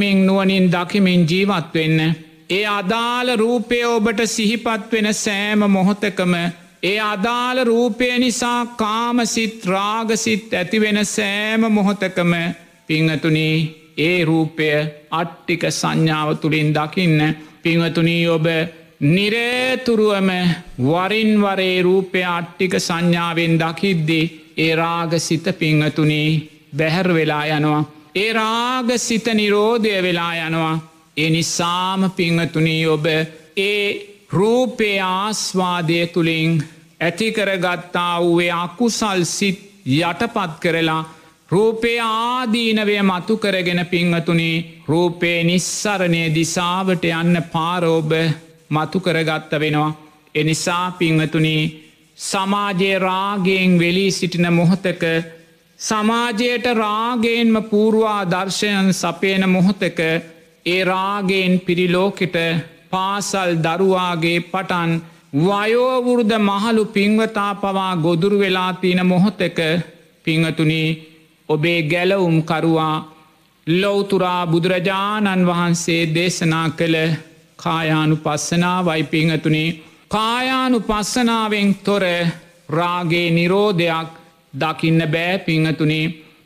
දකිමින් ජීවත් වෙන්න. ඒ අදාළ රූපය ඔබට සිහිපත් වෙන සෑම මොහොතකම ඒ අදාළ රූපය නිසා කාමසිත් රාගසිත් ඇතිවෙන සෑම මොහොතකම පිංහතුනී ඒ රූපය අට්ටික සංඥාව තුළින් දකින්න. පිංහතුනී ඔබ නිරේතුරුවම වරින්වරේ රූපය අට්ටික සංඥාවෙන් දකිද්දි ඒ රාගසිත පිංහතුනී බැහැර වෙලා යනවා. ඒ රාගසිත නිරෝධය වෙලා යනවා. ඒ නිසාම පිංහතුනී ඔබ ඒ රූපේ ආස්වාදය තුළින් ඇතිකරගත්තා වූේ අකුසල් සිත් යටපත් කරලා රූපේ ආදීනවය මතු කරගෙන පිංහතුනි රූපේ නිස්සරණය දිසාවට යන්න පාරෝබ මතු කරගත්ත වෙනවා. එනිසා පිංහතුනි සමාජයේ රාගයෙන් වෙලී සිටින මොහොතක සමාජයට රාගයෙන්ම පූර්වා දර්ශයන් සපයන මොහොතක ඒ රාගයෙන් පිරිලෝකෙට පාසල් දරුවාගේ පටන් වයෝවෘද මහලු පින්වතා පවා ගොදුරු වෙලා තියෙන මොහොතක පිංහතුනි ඔබේ ගැලවුම් කරුවා ලෞතුරා බුදුරජාණන් වහන්සේ දේශනා කළ කායානුපස්සනාවයි පිංහතුනි. කායානුපස්සනාවෙන් තොර රාගේ නිරෝධයක් දකින්න බෑ පිංහතුනි.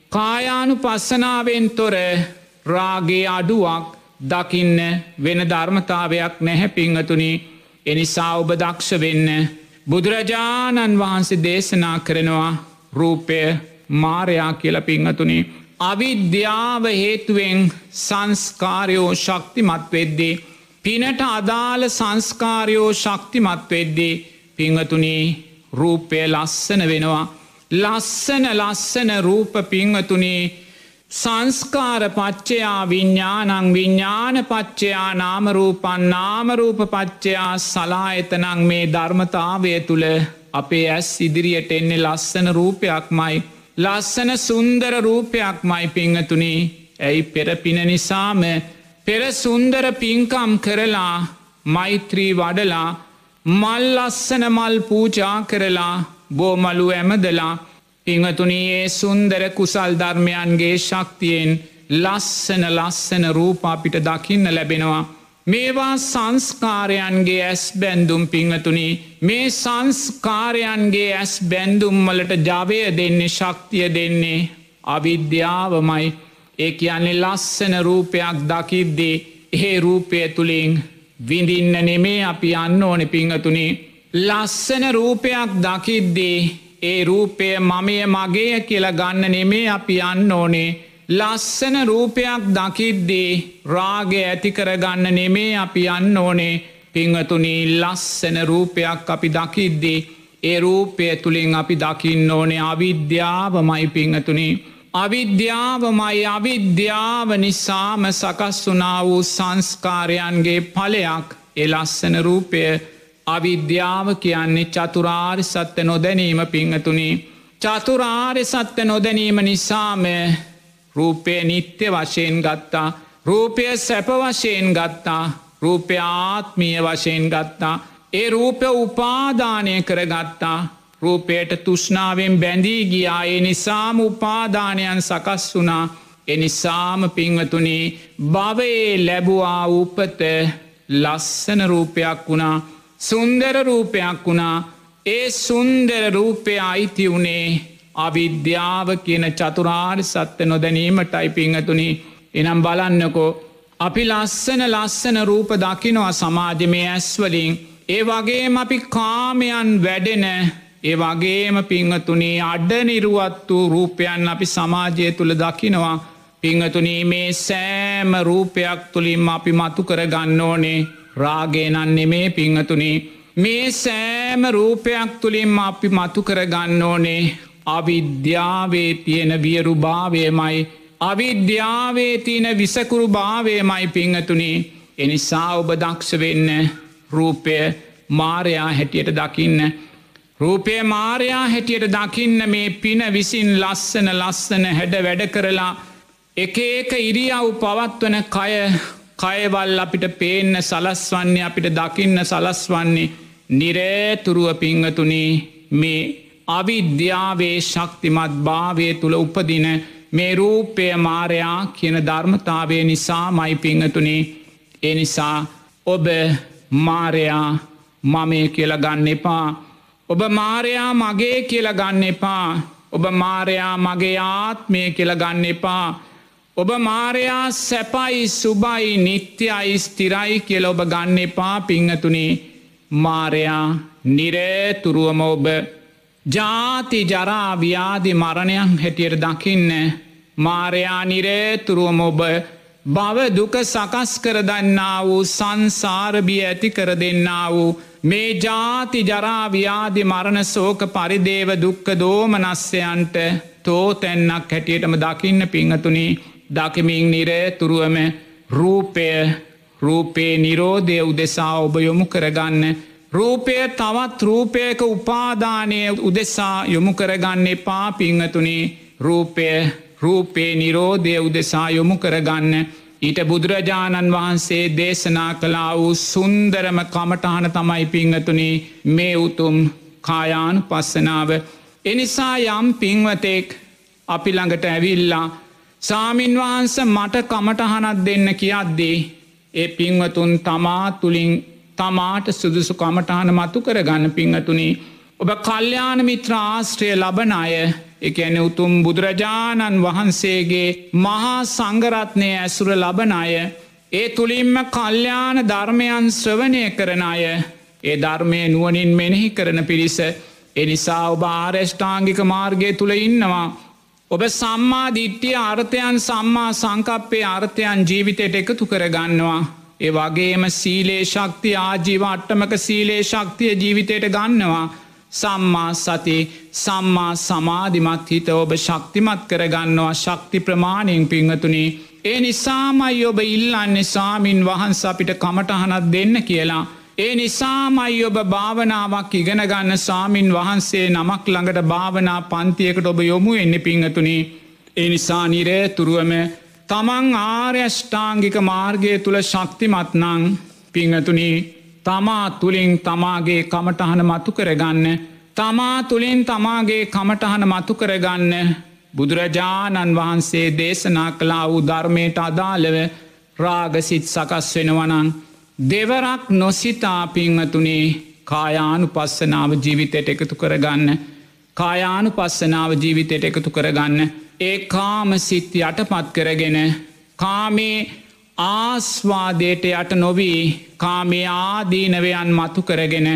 කායානුපස්සනාවෙන් තොර රාගේ අඩුවක් දකින්න වෙන ධර්මතාවයක් නැහැ පිංහතුනි. එනිසා ඔබ දක්ෂ වෙන්න. බුදුරජාණන් වහන්සේ දේශනා කරනවා රූපය මාරයා කියල පිංහතුනි. අවිද්‍යාව හේතුවෙන් සංස්කාරයෝ ශක්තිමත් වෙද්දී. පිනට අදාළ සංස්කාරයෝ ශක්තිමත් වෙද්දී. පිංහතුනි රූපය ලස්සන වෙනවා. ලස්සන රූප පිංහතුනි සංස්කාර පච්චයා විඤ්ඥානං විඤ්ඥාන පච්චයා නාමරූපන් නාමරූප පච්චයා සලායතනං මේ ධර්මතාවය තුළ අපේ ඇස් ඉදිරියට එන්නේ ලස්සන රූපයක්මයි. ලස්සන සුන්දර රූපයක්මයි පිංහතුනි. ඇයි පෙරපින නිසාම පෙර සුන්දර පින්කම් කරලා මෛත්‍රී වඩලා මල් ලස්සන මල් පූජා කරලා බෝමලු ඇමදලා පිංහතුනී ඒ සුන්දර කුසල් ධර්මයන්ගේ ශක්තියෙන් ලස්සන රූප අපිට දකින්න ලැබෙනවා. මේවා සංස්කාරයන්ගේ ඇස් බැන්දුම් පිංහතුනි. මේ සංස්කාරයන්ගේ ඇස් බැන්දුම් වලට ජවය දෙන්නේ ශක්තිය දෙන්නේ අවිද්‍යාවමයි. ඒ කියන්නේ ලස්සන රූපයක් දකිද්දී ඒ රූපය තුළින් විඳින්න නෙමේ අපි යන්න ඕනෙ පිංහතුනි. ලස්සන රූපයක් දකිද්දී ඒ රූපය මමය මගේ කියලා ගන්න නෙමේ අපි යන්න ඕනේ. ලස්සන රූපයක් දකිද්දී රාගය ඇති කරගන්න නෙමේ අපි යන්න ඕනේ. පින්වතුනි ලස්සන රූපයක් අපි දකිද්දී ඒ රූපය තුලින් අපි දකින්න ඕනේ අවිද්‍යාවමයි පින්වතුනි. අවිද්‍යාව නිසාම සකස් වුණා වූ සංස්කාරයන්ගේ ඵලයක් ඒ ලස්සන රූපය. අවිද්‍යාව කියන්නේ චතුරාර්ය සත්‍ය නොදැනීම පින්වතුනි. චතුරාර්ය සත්‍ය නොදැනීම නිසාම රූපය නිත්‍ය වශයෙන් ගත්තා. රූපය සැප වශයෙන් ගත්තා. රූපය ආත්මීය වශයෙන් ගත්තා. ඒ රූපය උපාදානය කරගත්තා. රූපයට තෘෂ්ණාවෙන් බැඳී ගියා. ඒ නිසාම උපාදානයන් සකස් වුණා. ඒ නිසාම පින්වතුනි භවයේ ලැබුවා උපත ලස්සන රූපයක් වුණා. සුන්දර රූපයක් වුණා. ඒ සුන්දර රූපය අයිති වුණේ අවිද්‍යාව කියන චතුරාර්ය සත්‍ය නොදැනීමටයි පින්වතුනි. එනම් බලන්නකෝ අපි ලස්සන රූප දකිනවා සමාජමය ඇස් වලින්. ඒ වගේම අපි කාමයන් වැඩෙන ඒ වගේම පින්වතුනි අඩනිරුවත් වූ රූපයන් අපි සමාජය තුල දකිනවා. පින්වතුනි මේ සෑම රූපයක් තුලින්ම අපි මතු කර ගන්න ඕනේ රාගය නම් නෙමේ පින්වතුනි. මේ සෑම රූපයක් තුලින්ම අපි මතු කර ගන්න ඕනේ අවිද්‍යාවේ තියෙන වියරුභාවයමයි. අවිද්‍යාවේ තියෙන විසකුරු භාවයමයි පින්වතුනි. එනිසා ඔබ දක්ෂ වෙන්න රූපය මායя හැටියට දකින්න. රූපය මායя හැටියට දකින්න. මේ පින විසින් ලස්සන හැඩ වැඩ කරලා එක ඉරියව් පවත්වන කයවල් අපිට පේන්න සලස්වන්නේ අපිට දකින්න සලස්වන්නේ නිරේතුරුව පින්වතුනි මේ අවිද්‍යාවේ ශක්තිමත් භාවය තුල උපදින මේ රූපය මායя කියන ධර්මතාවය නිසාමයි පින්වතුනි. ඒ නිසා ඔබ මායя මමේ කියලා ගන්න එපා. ඔබ මායя මගේ කියලා ගන්න එපා. ඔබ මායя මගේ ආත්මය කියලා ගන්න එපා. ඔබ මායя සැපයි සුබයි නිට්ටයයි ස්ථිරයි කියලා ඔබ ගන්න එපා පින්වතුනි. මායя නිරේතුරුවම ඔබ ජාති ජරා ව්‍යාධි මරණයන් හැටියට දකින්න. මායя නිරේතුරුවම ඔබ භව දුක සකස් කර දන්නා වූ සංසාර බිය ඇති කර දෙන්නා වූ මේ ජාති ජරා ව්‍යාධි මරණ ශෝක පරිදේව දුක්ඛ දෝමනස්යන්ට තෝතැන්නක් හැටියටම දකින්න පින්වතුනි. දකිමින් නිරේතුරුවම රූපේ නිරෝධය උදෙසා ඔබ යොමු කරගන්න. රූපය තවත් රූපයක උපාදානය උදෙසා යොමු කරගන්න එපා පින්වතුනි. රූපේ නිරෝධය උදෙසා යොමු කරගන්න. ඊට බුදුරජාණන් වහන්සේ දේශනා කළා වූ සුන්දරම කමඨහන තමයි පින්වතුනි මේ උතුම් කායානුපස්සනාව. එනිසා යම් පින්වතෙක් අපි ළඟට ඇවිල්ලා ස්වාමින් වහන්සේ මට කමඨහනක් දෙන්න කියද්දී ඒ පින්වතුන් තමා තුලින් තමාට සුදුසු කමඨහන මතු කරගන්න පින්වතුනි. ඔබ කල්යාණ මිත්‍ර ආශ්‍රය ලබන අය, ඒ කියන්නේ උතුම් බුදුරජාණන් වහන්සේගේ මහා සංඝරත්නය ඇසුර ලබන අය, ඒ තුලින්ම කල්යාණ ධර්මයන් ශ්‍රවණය කරන අය, ඒ ධර්මයේ නුවණින් මෙනෙහි කරන පිරිස. ඒ නිසා ඔබ ආරෂ්ඨාංගික මාර්ගය තුල ඉන්නවා. ඔබ සම්මා දිට්ඨිය අර්ථයන් සම්මා සංකප්පේ අර්ථයන් ජීවිතයට එකතු කර ගන්නවා. ඒ වගේම සීලේ ශක්තිය ආජීව අට්ටමක සීලේ ශක්තිය ජීවිතයට ගන්නවා. සම්මා සති සම්මා සමාධිමත් හිත ඔබ ශක්තිමත් කර ගන්නවා ශක්ති ප්‍රමාණයෙන් පින්වතුනි. ඒ නිසාමයි ඔබ ඉල්ලන්නේ ස්වාමින් වහන්සේ අපිට කමඨහනක් දෙන්න කියලා. ඒ නිසාමයි ඔබ භාවනාවක් ඉගෙන ගන්න ස්වාමින් වහන්සේ නමක් ළඟට භාවනා පන්තියකට ඔබ යොමු වෙන්නේ පින්වතුනි. ඒ නිසා නිරේතුරුවම තමන් ආර්ය අෂ්ටාංගික මාර්ගය තුල ශක්තිමත් නම් පින්වතුනි තමා තුලින් තමාගේ කමඨහන මතු කරගන්න. තමා තුලින් තමාගේ කමඨහන මතු කරගන්න. බුදුරජාණන් වහන්සේ දේශනා කළා වූ ධර්මයට අදාළව රාගසිත සකස් වෙනවා නම් දෙවරක් නොසිතා පින්වතුනි කායානුපස්සනාව ජීවිතයට එකතු කරගන්න. කායානුපස්සනාව ජීවිතයට එකතු කරගන්න. ඒ කාම සිත් යටපත් කරගෙන කාමේ ආස්වාදයට යට නොවී කාමයේ ආදීනවයන් මතු කරගෙන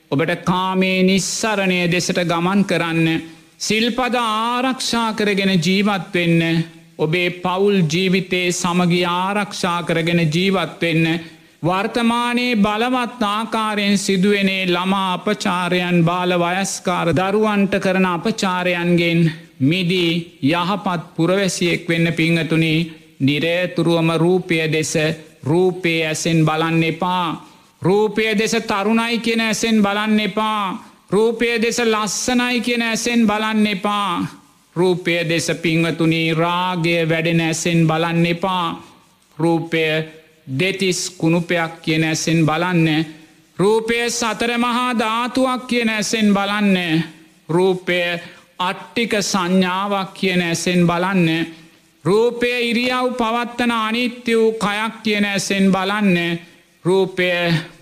ඔබට කාමේ නිස්සරණය දෙසට ගමන් කරන්න. සිල්පද ආරක්ෂා කරගෙන ජීවත් වෙන්න. ඔබේ පවුල් ජීවිතේ සමගි ආරක්ෂා කරගෙන ජීවත් වෙන්න. වර්තමානයේ බලවත් ආකාරයෙන් සිදුවෙනේ ළමා අපචාරයන් බාල වයස්කාර දරුවන්ට කරන අපචාරයන්ගෙන් මිදී යහපත් පුරවැසියෙක් වෙන්න පිංහතුනි නිරේතුරුවම රූපය දෙස රූපයේ ඇසෙන් බලන්න එපා. රූපය දෙස තරුණයි කියන ඇසෙන් බලන්න එපා. රූපය දෙස ලස්සනයි කියන ඇසෙන් බලන්න එපා. රූපය දෙස පිංහතුනි රාගය වැඩෙන ඇසෙන් බලන්න එපා. රූපය දෙතිස් කුණුපයක් කියන ඇසෙන් බලන්න. රූපය සතර මහා ධාතුවක් කියන ඇසෙන් බලන්න. රූපය අට්ටික සංඥාවක් කියන ඇසෙන් බලන්න. රූපය ඉරියව් පවත්තන අනිත්‍ය වූ කයක් කියන ඇසෙන් බලන්න. රූපය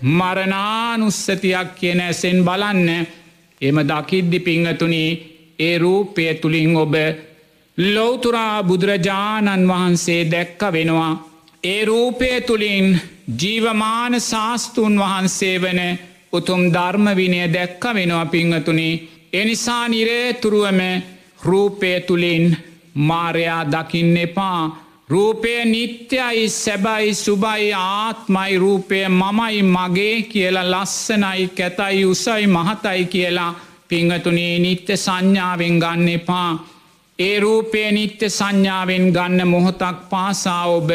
මරණානුස්සතියක් කියන ඇසෙන් බලන්න. එම දකිද්දි පිංහතුනි ඒ රූපය තුළින් ඔබ ලෞතුරා බුදුරජාණන් වහන්සේ දැක්ක වෙනවා. ඒ රූපය තුළින් ජීවමාන ශාස්තෘන් වහන්සේ වන උතුම් ධර්ම විනය දැක්ක වෙනවා පිංහතුනි. එනිසා නිරේතුරුවම රූපය තුළින් මාරයා දකින්න එපා. රූපය නිත්‍යයි සැබයි සුබයි ආත්මයි රූපය මමයි මගේ කියලා ලස්සනයි කැතයි උසයි මහතයි කියලා පිංහතුනේ නිත්‍ය සංඥාවෙන් ගන්න එපා. ඒ රූපය නිත්‍ය සංඥාවෙන් ගන්න මොහොතක් පාසා ඔබ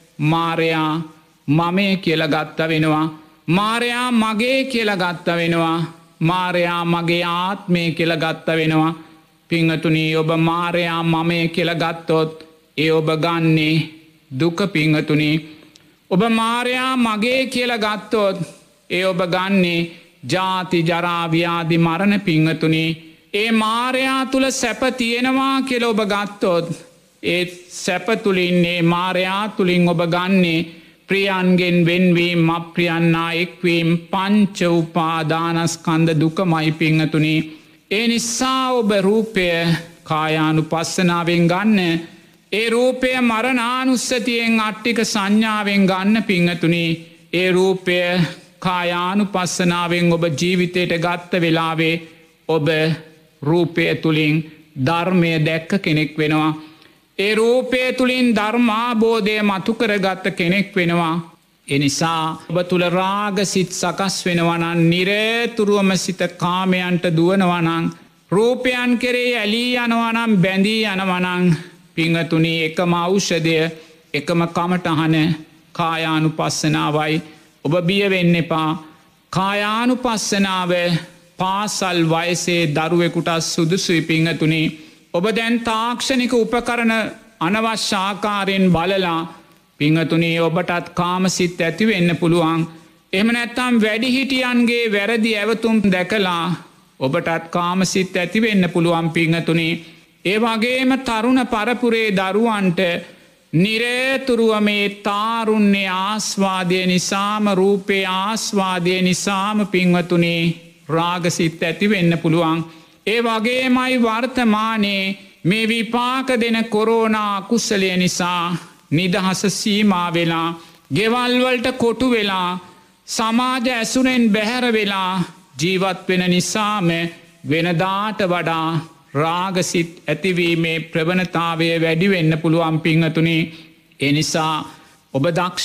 මාරයා මමේ කියල ගත්ත වෙනවා. මාරයා මගේ කියල ගත්ත වෙනවා. මාරයා මගේ ආත්මය කියල ගත්ත වෙනවා. පිංහතුනී ඔබ මාරයා මමේ කියල ගත්තොත් ඒ ඔබ ගන්නේ දුක පිංහතුනි. ඔබ මාරයා මගේ කියල ගත්තොත් ඒ ඔබ ගන්නේ ජාති ජරාව්‍යාදි මරණ පිංහතුනි. ඒ මාරයා තුළ සැප තියෙනවා කියල ඔබ ගත්තොත් ඒ සැපතුලින්නේ මාරයා තුළින් ඔබ ගන්නේ ප්‍රියන්ගෙන් වෙන්වීම් අප්‍රියන්නා එක්වීම් පංච උපාදානස්කන්ධ දුකමයි පිංහතුනි. ඒ නිසා ඔබ රූපය කායානු පස්සනාවෙන් ගන්න. ඒ රූපය මරණානුස්සතියෙන් අට්ටික සංඥාවෙන් ගන්න පිංහතුනි. ඒ රූපය කායානු පස්සනාවෙන් ඔබ ජීවිතයට ගත්ත වෙලාවේ ඔබ රූපය තුළින් ධර්මය දැක්ක කෙනෙක් වෙනවා. ඒ රූපය තුළින් ධර්මාබෝධය මතුකර ගත්ත කෙනෙක් වෙනවා. එනිසා ඔබ තුළ රාගසිත් සකස් වෙනවනන් නිරේතුරුවම සිත කාමයන්ට දුවනවනං රූපයන් කෙරේ ඇලී යනවනම් බැඳී යනවනං පිංහතුනි එකම ඖෂධය එකම කමටහන කායානු පස්සනාවයි. ඔබ බියවෙන්න එපා. කායානු පස්සනාව පාසල් වයසේ දරුවෙකුට සුදුසුයි පිංහතුනි. ඔබ දැන් තාක්ෂණික උපකරණ අනවශ්‍යාකාරයෙන් බලලා පිංහතුනී ඔබටත් කාමසිත් ඇතිවෙන්න පුළුවන්. එම නැත්තම් වැඩිහිටියන්ගේ වැරදි ඇවතුම් දැකලා ඔබටත් කාමසිත් ඇතිවෙන්න පුළුවන් පිංහතුනි. ඒ වගේම තරුණ පරපුරේ දරුවන්ට නිරේතුරුව මේ තාරුණ්‍ය ආස්වාදය නිසාම රූපේ ආස්වාදය නිසාම පිංවතුනේ රාගසිත් ඇතිවෙන්න පුළුවන්. ඒ වගේමයි වර්තමානයේ මේ විපාක දෙන කොරෝනා කුසලය නිසා නිදහස සීමා වෙලා ගෙවල්වලට කොටු වෙලා සමාජ ඇසුරෙන් බැහැර වෙලා ජීවත් වෙන නිසාම වෙනදාට වඩා රාගසිත් ඇතිවීමේ ප්‍රවණතාවය වැඩිවෙන්න පුළුවන් පිංහතුනි. එනිසා ඔබ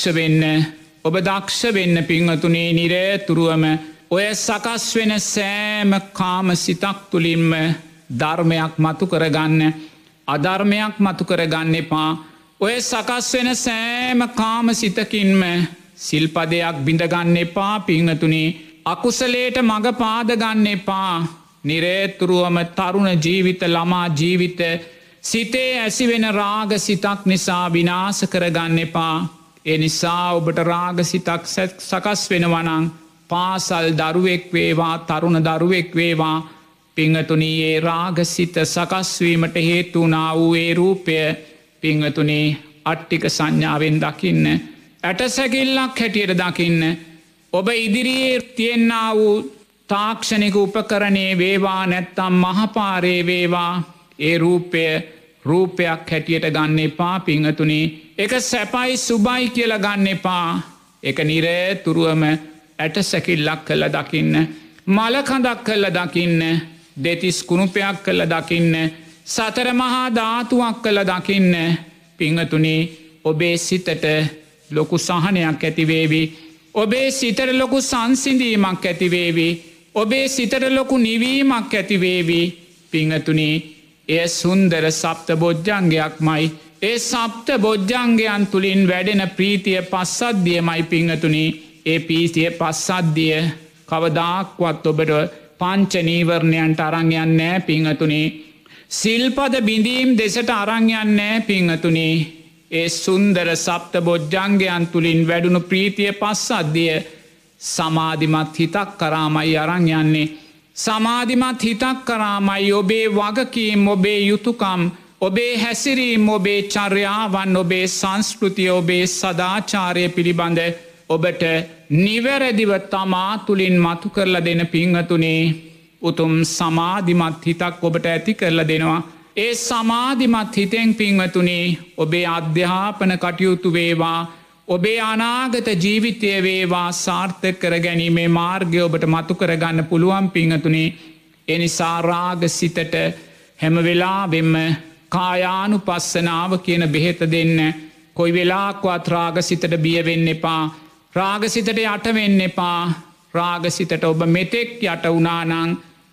දක්ෂ වෙන්න පිංහතුනි නිරේතුරුවම ඔය සකස් වෙන සෑම කාම සිතක් තුළින්ම ධර්මයක් මතු කරගන්න අධර්මයක් මතු කරගන්න එපා. ඔය සකස් වෙන සෑම කාම සිතකින්ම සිල්පදයක් බිඳගන්න එපා පිංහතුනි. අකුසලේට මඟ පාදගන්න එපා. නිරේතුරුවම තරුණ ජීවිත ළමා ජීවිත සිතේ ඇසිවෙන රාග සිතක් නිසා විනාස කරගන්න එපා. ඒ නිසා ඔබට රාග සිතක් සකස් වෙනවනං පාසල් දරුවෙක් වේවා තරුණ දරුවෙක් වේවා පිංහතුනී ඒ රාගසිත සකස්වීමට හේතුනා වූ ඒ රූපය පිංහතුනේ අට්ටික සංඥාවෙන් දකින්න. ඇටසැකිල්ලක් හැටියට දකින්න. ඔබ ඉදිරියේ තියෙන්නා වූ තාක්ෂණික උපකරණේ වේවා නැත්තම් මහපාරේ වේවා ඒ රූපයක් හැටියට ගන්න එපා පිංහතුනි. එක සැපයි සුබයි කියලා ගන්න එපා. එක නිරේතුරුවම ඇට සැකිල්ලක් කළ දකින්න. මලකඳක් කල්ල දකින්න, දෙතිස් කුණුපයක් කල්ල දකින්න, සතර මහා ධාතුවක් කල්ල දකින්න පිංහතුනි ඔබේ සිතට ලොකු සහනයක් ඇතිවේවි. ඔබේ සිතට ලොකු සංසිඳීමක් ඇතිවේවි. ඔබේ සිතට ලොකු නිවීමක් ඇතිවේවි. පිංහතුනි එය සුන්දර සප්ත බොජ්ජංගයක් මයි. ඒ සප්ත බොජ්ජංගයන් තුළින් වැඩෙන ප්‍රීතිය පස්සද්ධියමයි පිංහතුනි. ඒ පීතිය පස්සද්ධිය කවදාක්වත් ඔබට පංච නීවරණයන්ට අරංයන් නෑ පිංහතුනි. සිල්පද බිඳීම් දෙසට අරංයන් නෑ පිංහතුනි. ඒ සුන්දර සප්ත බොජ්ජංගයන් තුළින් වැඩුණු ප්‍රීතිය පස්සද්ධිය සමාධිමත් හිතක් කරාමයි අරං යන්නේ. සමාධිමත් හිතක් කරාමයි ඔබේ වගකීම්, ඔබේ යුතුකම්, ඔබේ හැසිරීම්, ඔබේ චර්යාවන්, ඔබේ සංස්කෘතිය, ඔබේ සදාචාරය පිළිබඳ ඔබට නිවැරදිව තමා තුළින් මතු කරලා දෙන පිංහතුනේ උතුම් සමාධිමත් හිතක් ඔබට ඇති කරලා දෙනවා. ඒ සමාධිමත් හිතෙන් පිංහතුනේ ඔබේ අධ්‍යාපන කටයුතු වේවා, ඔබේ අනාගත ජීවිතය වේවා සාර්ථක කර ගැනීමේ මාර්ගය ඔබට මතු කරගන්න පුළුවන් පිංහතුනේ. එනිසා රාග සිතට හැම වෙලාවෙම කායානුපස්සනාව කියන බෙහෙත දෙන්න. කොයි වෙලාක්වත් රාග සිතට බියවෙන්න එපා. රාග සිතට යටවෙන්න එපා. රාග සිතට ඔබ මෙතෙක් යට වුණානං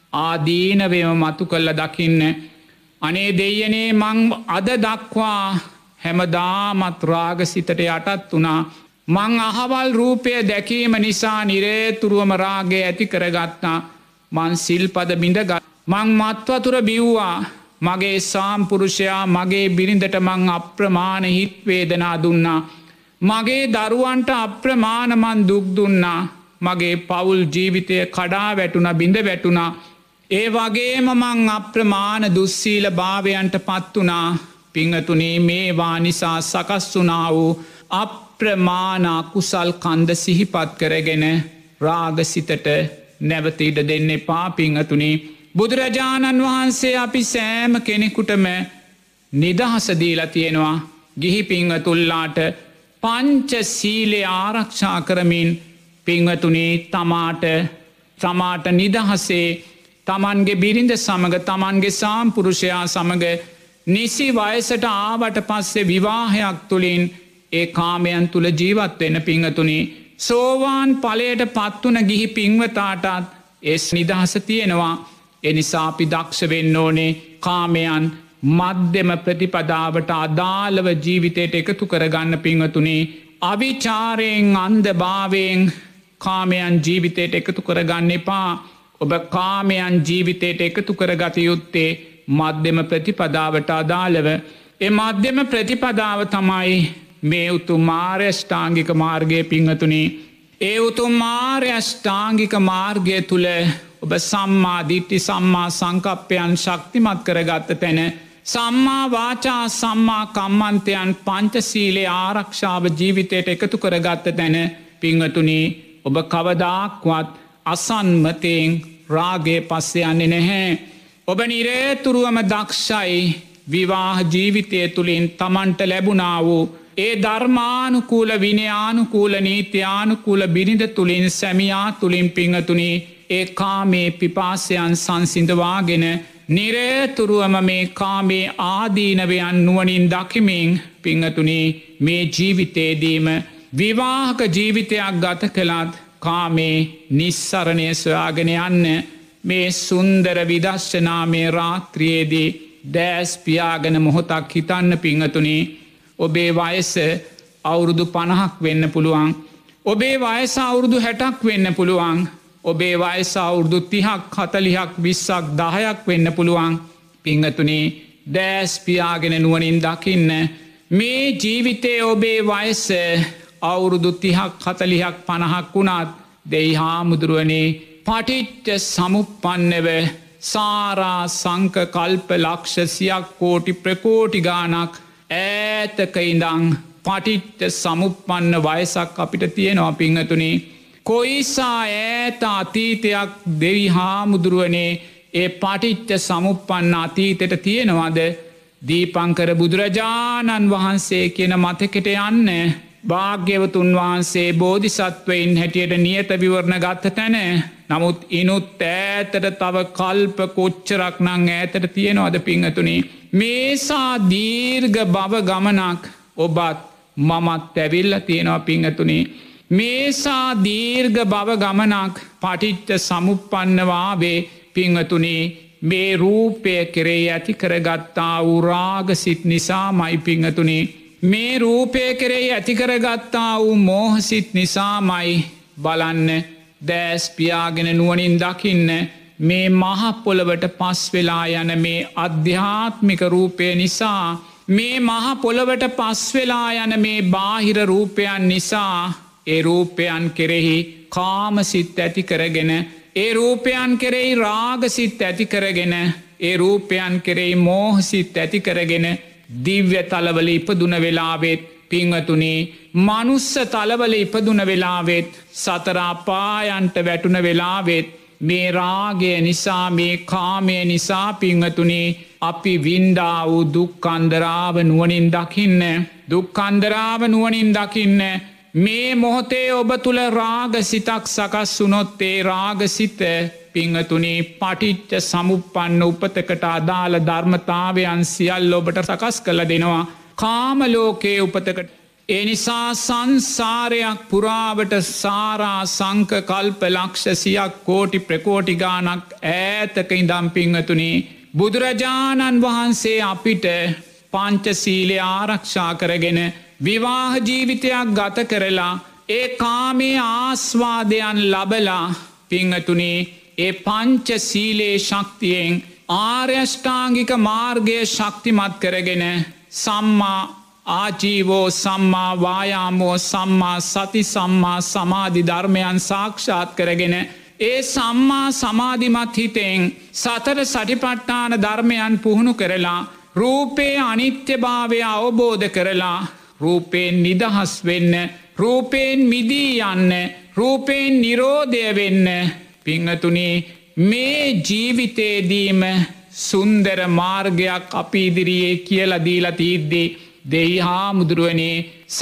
ආදීනවම මතු කල්ල දකින්න. අනේ දෙයනේ මං අද දක්වා හැමදාමත් රාග සිතට යටත් වුණා. මං අහවල් රූපය දැකීම නිසා නිරේතුරුවම රාගය ඇති කරගත්තා. මං සිල්පද බිඳගත්. මං මත්වතුර බිව්වා. මගේ සාම්පුරුෂයා මගේ බිරිඳට මං අප්‍රමාණ හිත්වේදනා දුන්නා. මගේ දරුවන්ට අප්‍රමාණමන් දුක් දුන්නා. මගේ පවුල් ජීවිතය කඩා වැටුණ බිඳ වැටුණා. ඒ වගේම මං අප්‍රමාණ දුස්සීල භාවයන්ට පත්වනා. පිංහතුනේ මේවා නිසා සකස් වුනා වූ අප්‍රමාණ කුසල් කන්ද සිහිපත් කරගෙන රාග සිතට නැවත ඉඩ දෙන්න එපා පිංහතුනේ. බුදුරජාණන් වහන්සේ අපි සෑම කෙනෙකුටම නිදහස දීලා තියෙනවා. ගිහි පිංහතුල්ලාට පංච සීලේ ආරක්ෂා කරමින් පිංහතුනේ තමාට නිදහසේ තමන්ගේ බිරිඳ සමග තමන්ගේ සාම්පුරුෂයා සමග නිසි වයසට ආවට පස්සේ විවාහයක් තුළින් ඒ කාමයන් තුළ ජීවත් වෙන පිංහතුනි. සෝවාන් ඵලයට පත්වන ගිහි පිංවතාටත් එස් නිදහස තියෙනවා. එනිසා අපි දක්ෂ වෙන්න ඕනේ කාමයන් මධ්‍යම ප්‍රතිපදාවට අදාළව ජීවිතයට එකතු කරගන්න පිංහතුනේ. අවිචාරයෙන් අන්ධභාවයෙන් කාමයන් ජීවිතයට එකතු කරගන්න එපා. ඔබ කාමයන් ජීවිතයට එකතු කරගත යුත්තේ මධ්‍යම ප්‍රතිපදාවට අදාළව. ඒ මධ්‍යම ප්‍රතිපදාව තමයි මේ උතුම් ආර්යෂ්ඨාංගික මාර්ගය පිංහතුනි. ඒ උතුම් ආර්යෂ්ඨාංගික මාර්ගය තුළ ඔබ සම්මා දිට්ඨි සම්මා සංකප්පයන් ශක්තිමත් කරගත්ත තැන සම්මා වාචා සම්මා කම්මන්තයන් පංචසීලේ ආරක්ෂාව ජීවිතයට එකතු කරගත්ත තැන පිංහතුනි ඔබ කවදාක්වත් අසන්මතයෙන් රාගය පස්සේ යන්නේ නැහැ. ඔබ නිරේතුරුවම දක්ෂයි විවාහ ජීවිතය තුළින් තමන්ට ලැබුණා වූ ඒ ධර්මානුකූල විනයානුකූල නීත්‍යානුකූල බිරිඳ තුළින් සැමියා තුළින් පිංහතුනි ඒ කාමේ පිපාසයන් සංසිඳවාගෙන නිරේතුරුවම මේ කාමේ ආදීනවයන් නුවනින් දකිමින් පිංහතුනි මේ ජීවිතේදීම විවාහක ජීවිතයක් ගත කළත් කාමේ නිස්සරණය සොයාගෙන යන්න මේ සුන්දර විදර්ශනාමේ රාත්‍රියේදී දෑස් පියාගෙන මොහොතක් හිතන්න පිංහතුනි. ඔබේ වයස අවුරුදු 50ක් වෙන්න පුළුවන්. ඔබේ වයස අවුරුදු 60ක් වෙන්න පුළුවන්. ඔබේ වයස අවුරුදු 30ක් 40ක් 20ක් 10ක් වෙන්න පුළුවන්. පිංහතුනි දෑස් පියාගෙන නුවනින් දකින්න මේ ජීවිතයේ ඔබේ වයස අවුරුදු 30ක් 40ක් 50ක් වුණත් දෙයි හාමුදුරුවනේ පටිච්ච සමුප්පන්නව සාරා සංක කල්ප ලක්ෂසියක් කෝටි ප්‍රකෝටි ගානක් ඈතක ඉඳං පටිච්ච සමුප්පන්න වයසක් අපිට තියෙනවා පිංහතුනි. කොයිසා ඈත අතීතයක් දෙවි හාමුදුරුවනේ ඒ පටිච්ච සමුප්පන්න අතීතයට තියෙනවද? දීපංකර බුදුරජාණන් වහන්සේ කියන මතකට යන්න භාග්‍යවතුන් වහන්සේ බෝධිසත්වයින් හැටියට නියත විවරණ ගත්ත තැන නමුත් ඉනුත් ඈතට තව කල්ප කොච්චරක් නං ඈතට තියෙනවද පිංහතුනි මේසා දීර්ඝ බව ගමනක් ඔබත් මමත් ඇවිල්ල තියෙනවා පිංහතුනි මේසා දීර්ඝ බව ගමනක් පටිච්ච සමුප්පන්නවාවේ පිංහතුනි මේ රූපය කෙරේ ඇති කරගත්තා වූ රාගසිත නිසා මයි පිංහතුනි මේ රූපය කෙරේ ඇතිකරගත්තා වූ මෝහසිත නිසාමයි බලන්න දෑස්පියාගෙන නුවනින් දකින්න මේ මහපොළවට පස් වෙලා යන මේ අධ්‍යාත්මික රූපය නිසා මේ මහපොළවට පස් වෙලා යන මේ බාහිර රූපයන් නිසා ඒ රූපයන් කෙරෙහි කාමසිත් ඇති කරගෙන ඒ රූපයන් කෙරෙහි රාගසිත් ඇති කරගෙන ඒ රූපයන් කෙරෙහි මෝහසිත් ඇති කරගෙන දිව්‍ය තලවල ඉපදුන වෙලාවෙත් පිංවතුනි මනුස්ස තලවල ඉපදුන වෙලාවෙත් සතරාපායන්ට වැටුන වෙලාවෙත් මේ රාගය නිසා මේ කාමය නිසා පිංවතුනි අපි වින්දා වූ දුක්ඛන්දරාව නුවණින් දකින්න දුක්ඛන්දරාව නුවණින් දකින්න මේ මොහොතේ ඔබ තුල රාගසිතක් සකස් වුණොත් ඒ රාගසිත පිංහතුනි පටිච්ච සමුප්පන්න උපතකට අදාළ ධර්මතාවයන් සියල්ල ඔබට සකස් කළ දෙනවා කාමලෝකයේ උපතකට ඒ නිසා සංසාරයක් පුරාවට සාරා සංක කල්ප ලක්ෂසියක් කෝටි ප්‍රකෝටි ගානක් ඈතක ඉඳන් පිංහතුනි බුදුරජාණන් වහන්සේ අපිට පංචශීලය ආරක්ෂා කරගෙන විවාහ ජීවිතයක් ගත කරලා ඒ කාමයේ ආස්වාදයන් ලබලා පිංහතුනි ඒ පංච සීලේ ශක්තියෙන් ආර්යෂ්ඨාංගික මාර්ගය ශක්තිමත් කරගෙන සම්මා ආජීවෝ සම්මා වායාමෝ සම්මා සති සම්මා සමාධි ධර්මයන් සාක්ෂාත් කරගෙන ඒ සම්මා සමාධිමත් හිතෙන් සතර සටිපට්ඨාන ධර්මයන් පුහුණු කරලා රූපේ අනිත්‍යභාවය අවබෝධ කරලා රූපයෙන් නිදහස් වෙන්න රූපයෙන් මිදී යන්න රූපයෙන් නිරෝධය වෙන්න පිංහතුනි මේ ජීවිතේදීම සුන්දර මාර්ගයක් අපි ඉදිරියේ කියලා දීලා තියද්දී දෙයි හාමුදුරුවනේ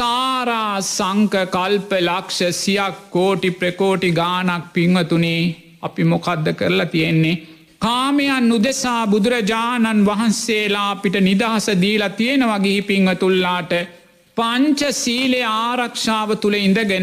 සාරා සංක කල්ප ලක්ෂ සියක් කෝටි ප්‍රකෝටි ගානක් පිංහතුනි අපි මොකද්ද කරලා තියෙන්නේ කාමයන් උදෙසා බුදුරජාණන් වහන්සේලා අපිට නිදහස දීලා තියෙනවා ගිහි පිංහතුල්ලාට පංච සීලේ ආරක්ෂාව තුල ඉඳගෙන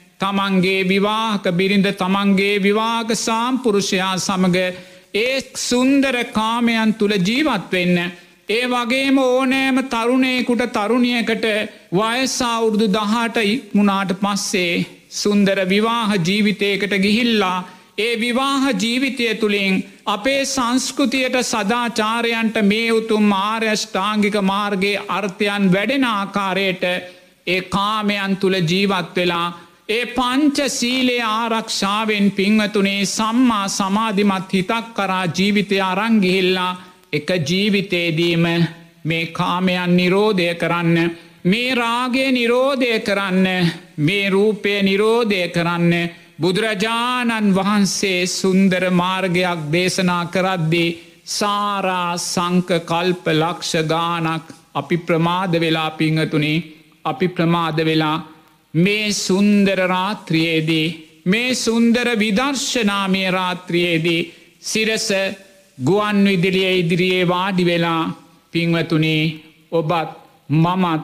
තමන්ගේ විවාහක බිරිඳ තමන්ගේ විවාහක සාම්පුරුෂයා සමග ඒ සුන්දර කාමයන් තුල ජීවත් වෙන්න ඒ වගේම ඕනෑම තරුණයෙකුට තරුණියකට වයස අවුරුදු 18 ඉක්මුණාට පස්සේ සුන්දර විවාහ ජීවිතයකට ගිහිල්ලා ඒ විවාහ ජීවිතය තුලින් අපේ සංස්කෘතියට සදාචාරයන්ට මේ උතුම් ආර්ය අෂ්ටාංගික මාර්ගයේ අර්ථයන් වැඩෙන ආකාරයට ඒ කාමයන් තුල ජීවත් වෙලා ඒ පංච සීලේ ආරක්ෂාවෙන් පින්වතුනේ සම්මා සමාධිමත් හිතක් කරා ජීවිතය අරන් ගිහිල්ලා එක ජීවිතේදීම මේ කාමයන් නිරෝධය කරන්න මේ රාගය නිරෝධය කරන්න මේ රූපය නිරෝධය කරන්න බුදුරජාණන් වහන්සේ සුන්දර මාර්ගයක් දේශනා කරද්දී සාරා සංක කල්ප ලක්ෂ ගානක් අපි ප්‍රමාද වෙලා පිංගතුනි අපි ප්‍රමාද වෙලා මේ සුන්දර රාත්‍රියේදී මේ සුන්දර විදර්ශනාමය රාත්‍රියේදී සිරස ගුවන් විදුලියේ ඉදිරියේ වාඩි වෙලා පිංවතුනි ඔබත් මමත්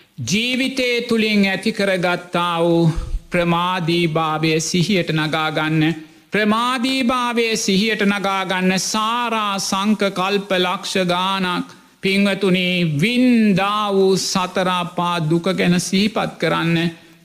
ජීවිතේ තුලින් ඇති කරගත්තා වූ ප්‍රමාදී භාවය සිහියට නගා ගන්න ප්‍රමාදී භාවය සිහියට නගා ගන්න සාරා සංක කල්ප ලක්ෂ ගානක් පිංවතුනි වින්දා වූ සතරපා දුක ගැන සිහිපත් කරන්න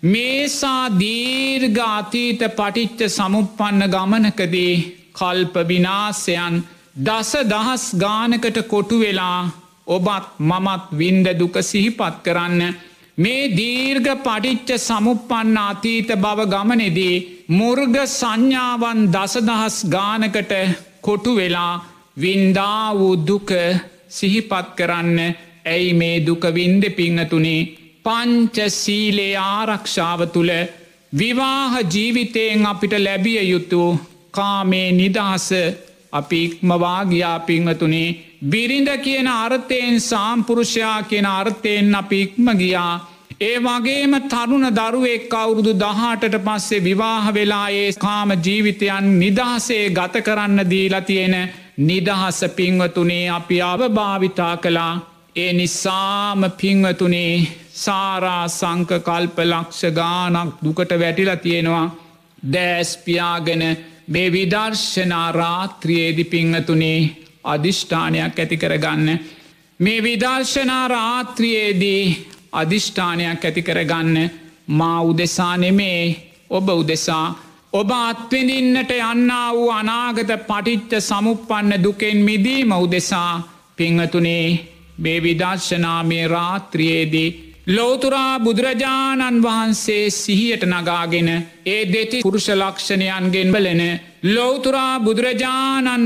මේසා දීර්ඝ අතීත පටිච්ච සමුප්පන්න ගමනකදී කල්ප විනාශයන් දස දහස් ගානකට කොටු වෙලා ඔබත් මමත් වින්ද දුක සිහිපත් කරන්න මේ දීර්ඝ පටිච්ච සමුප්පන්න අතීත බව ගමනේදී මුර්ග සංඥාවන් දසදහස් ගානකට කොටු වෙලා වින්දා වූ දුක සිහිපත් කරන්න ඇයි මේ දුක වින්දේ පිංගතුනි පංච සීලේ ආරක්ෂාව තුල විවාහ ජීවිතයෙන් අපිට ලැබිය යුතු කාමේ නිදහස අපි ඉක්මවා ගියා පිංගතුනි බිරිඳ කියන අර්ථයෙන් සාම්පුරුෂයා කියන අර්ථයෙන් අපි ඉක්ම ගියා ඒ වගේම තරුණ දරුවෙක් අවුරුදු 18ට පස්සේ විවාහ වෙලා ඒ කාම ජීවිතයන් නිදහසේ ගත කරන්න දීලා තියෙන නිදහස පින්වතුනේ අපි අවභාවිතා කළා. ඒ නිසාම පින්වතුනේ සාරා සංක කල්ප ලක්ෂ ගානක් දුකට වැටිලා තියෙනවා. දැස් පියාගෙන මේ විදර්ශනා රාත්‍රියේදී පින්වතුනේ අදිෂ්ඨානයක් ඇති කරගන්න. මේ විදර්ශනා රාත්‍රියේදී අදිෂ්ඨානයක් ඇති කරගන්න. මා උදෙසා නෙමේ ඔබ උදෙසා. ඔබ අත්විඳින්නට යන්නා වූ අනාගත පටිච්ච සමුප්පන්න දුකෙන් මිදීම උදෙසා පින්වතුනේ මේ විදර්ශනාමය රාත්‍රියේදී ලෝතුරා බුදුරජාණන් වහන්සේ සිහියට නගාගෙන ඒ දෙති පුරුෂ ලක්ෂණයන්ගෙන් බලන ලෝතුරා බුදුරජාණන්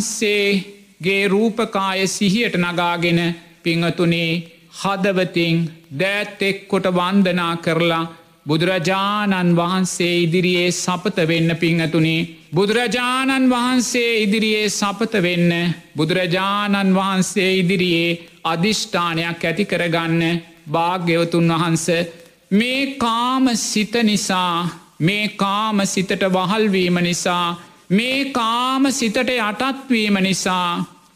වහන්සේගේ රූපකාය සිහියට නගාගෙන පින්වතුනේ හදවතින් දෑත් එක්කොට වන්දනා කරලා බුදුරජාණන් වහන්සේ ඉදිරියේ සපත වෙන්න පිංහතුනේ. බුදුරජාණන් වහන්සේ ඉදිරියේ සපත වෙන්න බුදුරජාණන් වහන්සේ ඉදිරියේ අධිෂ්ඨානයක් ඇති කරගන්න භාග්‍යවතුන් වහන්ස මේ කාම සිත නිසා මේ කාම සිතට වහල්වීම නිසා මේ කාම සිතට යටත්වීම නිසා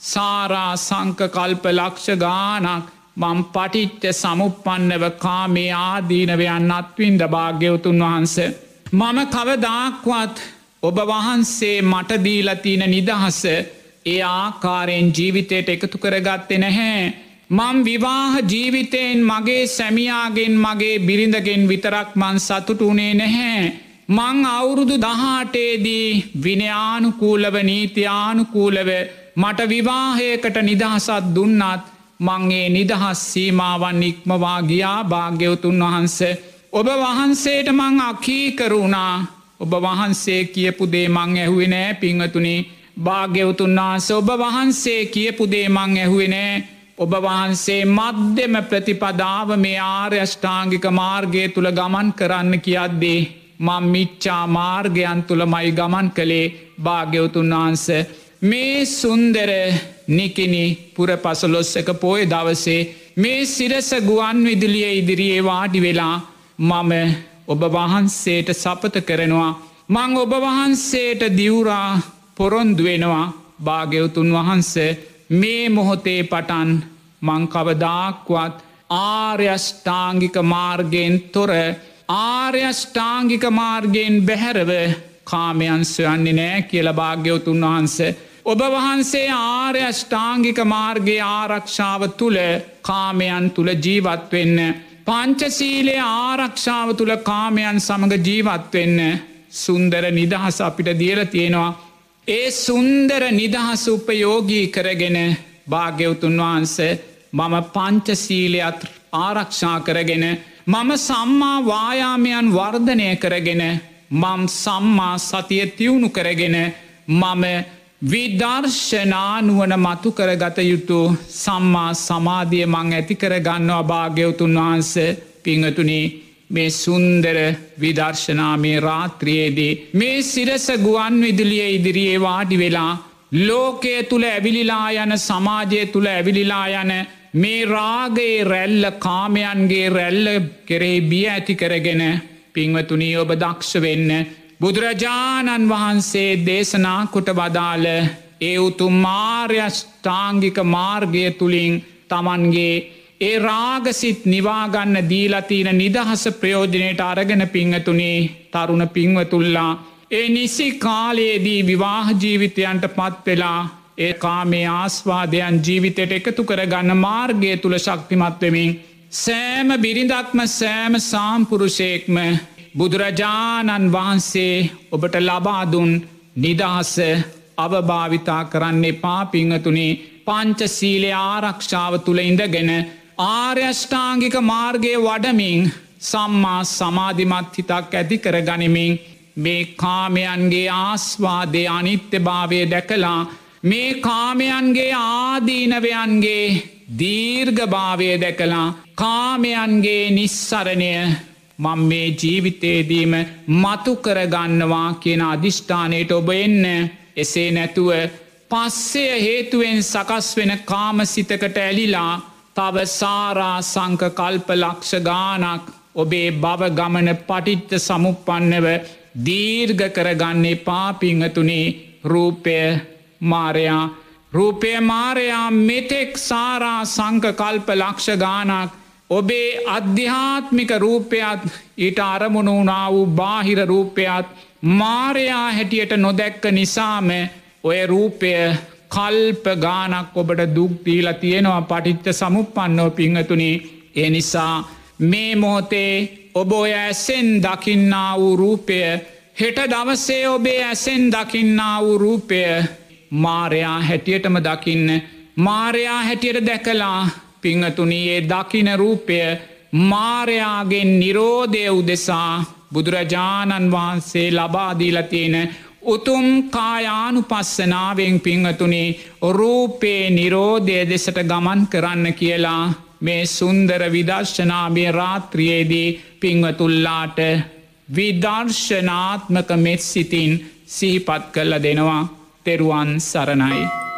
සාරා සංක කල්ප ලක්ෂ ගානක් මං පටිච්ච සමුප්පන්නව කාමේ ආදීනවයන් අත්වින්ද භාග්‍යවතුන් වහන්ස. මම කවදාක්වත් ඔබ වහන්සේ මට දීලා තියෙන නිදහස ඒ ආකාරයෙන් ජීවිතයට එකතු කරගත්තේ නැහැ. මං විවාහ ජීවිතයෙන් මගේ සැමියාගෙන් මගේ බිරිඳගෙන් විතරක් මං සතුටු වුණේ නැහැ. මං අවුරුදු 18ේදී විනයානුකූලව නීතියානුකූලව මට විවාහයකට නිදහසක් දුන්නත් මංගේ නිදහස් සීමාවන් ඉක්මවා ගියා භාග්‍යවතුන් වහන්ස. ඔබ වහන්සේට මං අකීකරුණා. ඔබ වහන්සේ කියපු දේ මං ඇහුවේ නෑ පින්වතුනි. භාග්‍යවතුන් වහන්ස ඔබ වහන්සේ කියපු දේ මං ඇහුවේ නෑ. ඔබ වහන්සේ මධ්‍යම ප්‍රතිපදාව මේ ආර්ය අෂ්ටාංගික මාර්ගය තුල ගමන් කරන්න කියද්දී මම මිච්ඡා මාර්ගයන් තුලමයි ගමන් කළේ භාග්‍යවතුන් වහන්ස. මේ සුන්දර නිකිනි පුර පසළොස්වක පෝය දවසේ මේ සිරස ගුවන් විදුලිය ඉදිරියේ වාඩි වෙලා මම ඔබ වහන්සේට සපත කරනවා. මං ඔබ වහන්සේට දිවුරා පොරොන්දු වෙනවා භාග්‍යවතුන් වහන්සේ මේ මොහොතේ පටන් මං කවදාක්වත් ආර්ය අෂ්ටාංගික මාර්ගයෙන් තොර ආර්ය අෂ්ටාංගික මාර්ගයෙන් බැහැරව කාමයන් සොයන්නේ නෑ කියලා භාග්‍යවතුන් වහන්සේ ඔබ වහන්සේ ආර්ය අෂ්ටාංගික මාර්ගයේ ආරක්ෂාව තුල කාමයන් තුල ජීවත් වෙන්න පංචශීලයේ ආරක්ෂාව තුල කාමයන් සමග ජීවත් වෙන්න සුන්දර නිදහස අපිට දීලා තියෙනවා. ඒ සුන්දර නිදහස උපයෝගී කරගෙන භාග්‍යවතුන් වහන්සේ මම පංචශීලයත් ආරක්ෂා කරගෙන මම සම්මා වායාමයන් වර්ධනය කරගෙන මම සම්මා සතිය තියුණු කරගෙන මම විදර්ශනා නුවණ මතු කරගත යුතු සම්මා සමාධිය මං ඇති කරගන්නවා භාග්‍යවතුන් වහන්සේ. පින්වතුනි මේ සුන්දර විදර්ශනාමය රාත්‍රියේදී මේ සිරස ගුවන් විදුලිය ඉදිරියේ වාඩි වෙලා ලෝකය තුල ඇවිලිලා යන සමාජය තුල ඇවිලිලා යන මේ රාගයේ රැල්ල කාමයන්ගේ රැල්ල කෙරෙහි බිය ඇති කරගෙන පින්වතුනි ඔබ දක්ෂ වෙන්න බුදුරජාණන් වහන්සේ දේශනා කොට වදාළ ඒ උතුම් ආර්ය අෂ්ටාංගික මාර්ගය තුලින් තමන්ගේ ඒ රාගසිත නිවාගන්න දීලා තියෙන නිදහස ප්‍රයෝජනයට අරගෙන පින්වතුනි තරුණ පින්වතුල්ලා ඒ නිසි කාලයේදී විවාහ ජීවිතයන්ට පත් වෙලා ඒ කාමයේ ආස්වාදයන් ජීවිතයට එකතු කරගන්න මාර්ගය තුල ශක්තිමත් වෙමින් සෑම බිරිඳක්ම සෑම සාම්පුරුෂයෙක්ම බුදුරජාණන් වහන්සේ ඔබට ලබා දුන් නිදහස අවභාවිතා කරන්න එපා පින්වතුනි. පංචශීලයේ ආරක්ෂාව තුල ඉඳගෙන ආර්ය අෂ්ටාංගික මාර්ගයේ වඩමින් සම්මා සමාධිමත් හිතක් ඇති කරගනිමින් මේ කාමයන්ගේ ආස්වාදයේ අනිත්‍යභාවය දැකලා මේ කාමයන්ගේ ආදීනවයන්ගේ දීර්ඝභාවය දැකලා කාමයන්ගේ නිස්සරණය මම මේ ජීවිතේදීම මතු කරගන්නවා කියන අදිෂ්ඨානයට ඔබ එන්න. එසේ නැතුව පස්සේ හේතුවෙන් සකස් වෙන කාමසිතකට ඇලිලා තව සාරා සංක කල්ප ලක්ෂ ගානක් ඔබේ බව ගමන පටිච්ච සමුප්පන්නව දීර්ඝ කරගන්න එපා පිංහතුනේ. රූපය මාරයා මෙතෙක් සාරා සංක කල්ප ලක්ෂ ගානක් ඔබේ අධ්‍යාත්මික රූපයත් ඊට අරමුණු වුණා වූ බාහිර රූපයත් මාරයා හැටියට නොදැක්ක නිසාම ඔය රූපය කල්ප ගානක් ඔබට දුක්දීලා තියෙනවා පටිච්ච සමුප්පන්නෝ පිංහතුනි. ඒ නිසා මේ මොහොතේ ඔබ ඔය ඇසෙන් දකින්නා වූ රූපය හෙට දවසේ ඔබේ ඇසෙන් දකින්නා වූ රූපය මාරයා හැටියටම දකින්න. මාරයා හැටියට දැකලා පිංහතුනී ඒ දකින රූපය මාරයාගෙන් නිරෝධය උදෙසා බුදුරජාණන් වහන්සේ ලබාදීලා තියෙන උතුම් කායානුපස්සනාවෙන් පිංහතුනි රූපේ නිරෝධය දෙසට ගමන් කරන්න කියලා මේ සුන්දර විදර්ශනාමය රාත්‍රියේදී පිංවතුල්ලාට විදර්ශනාත්මක මෙත් සිතින් සිහිපත් කළ දෙනවා. තෙරුවන් සරණයි.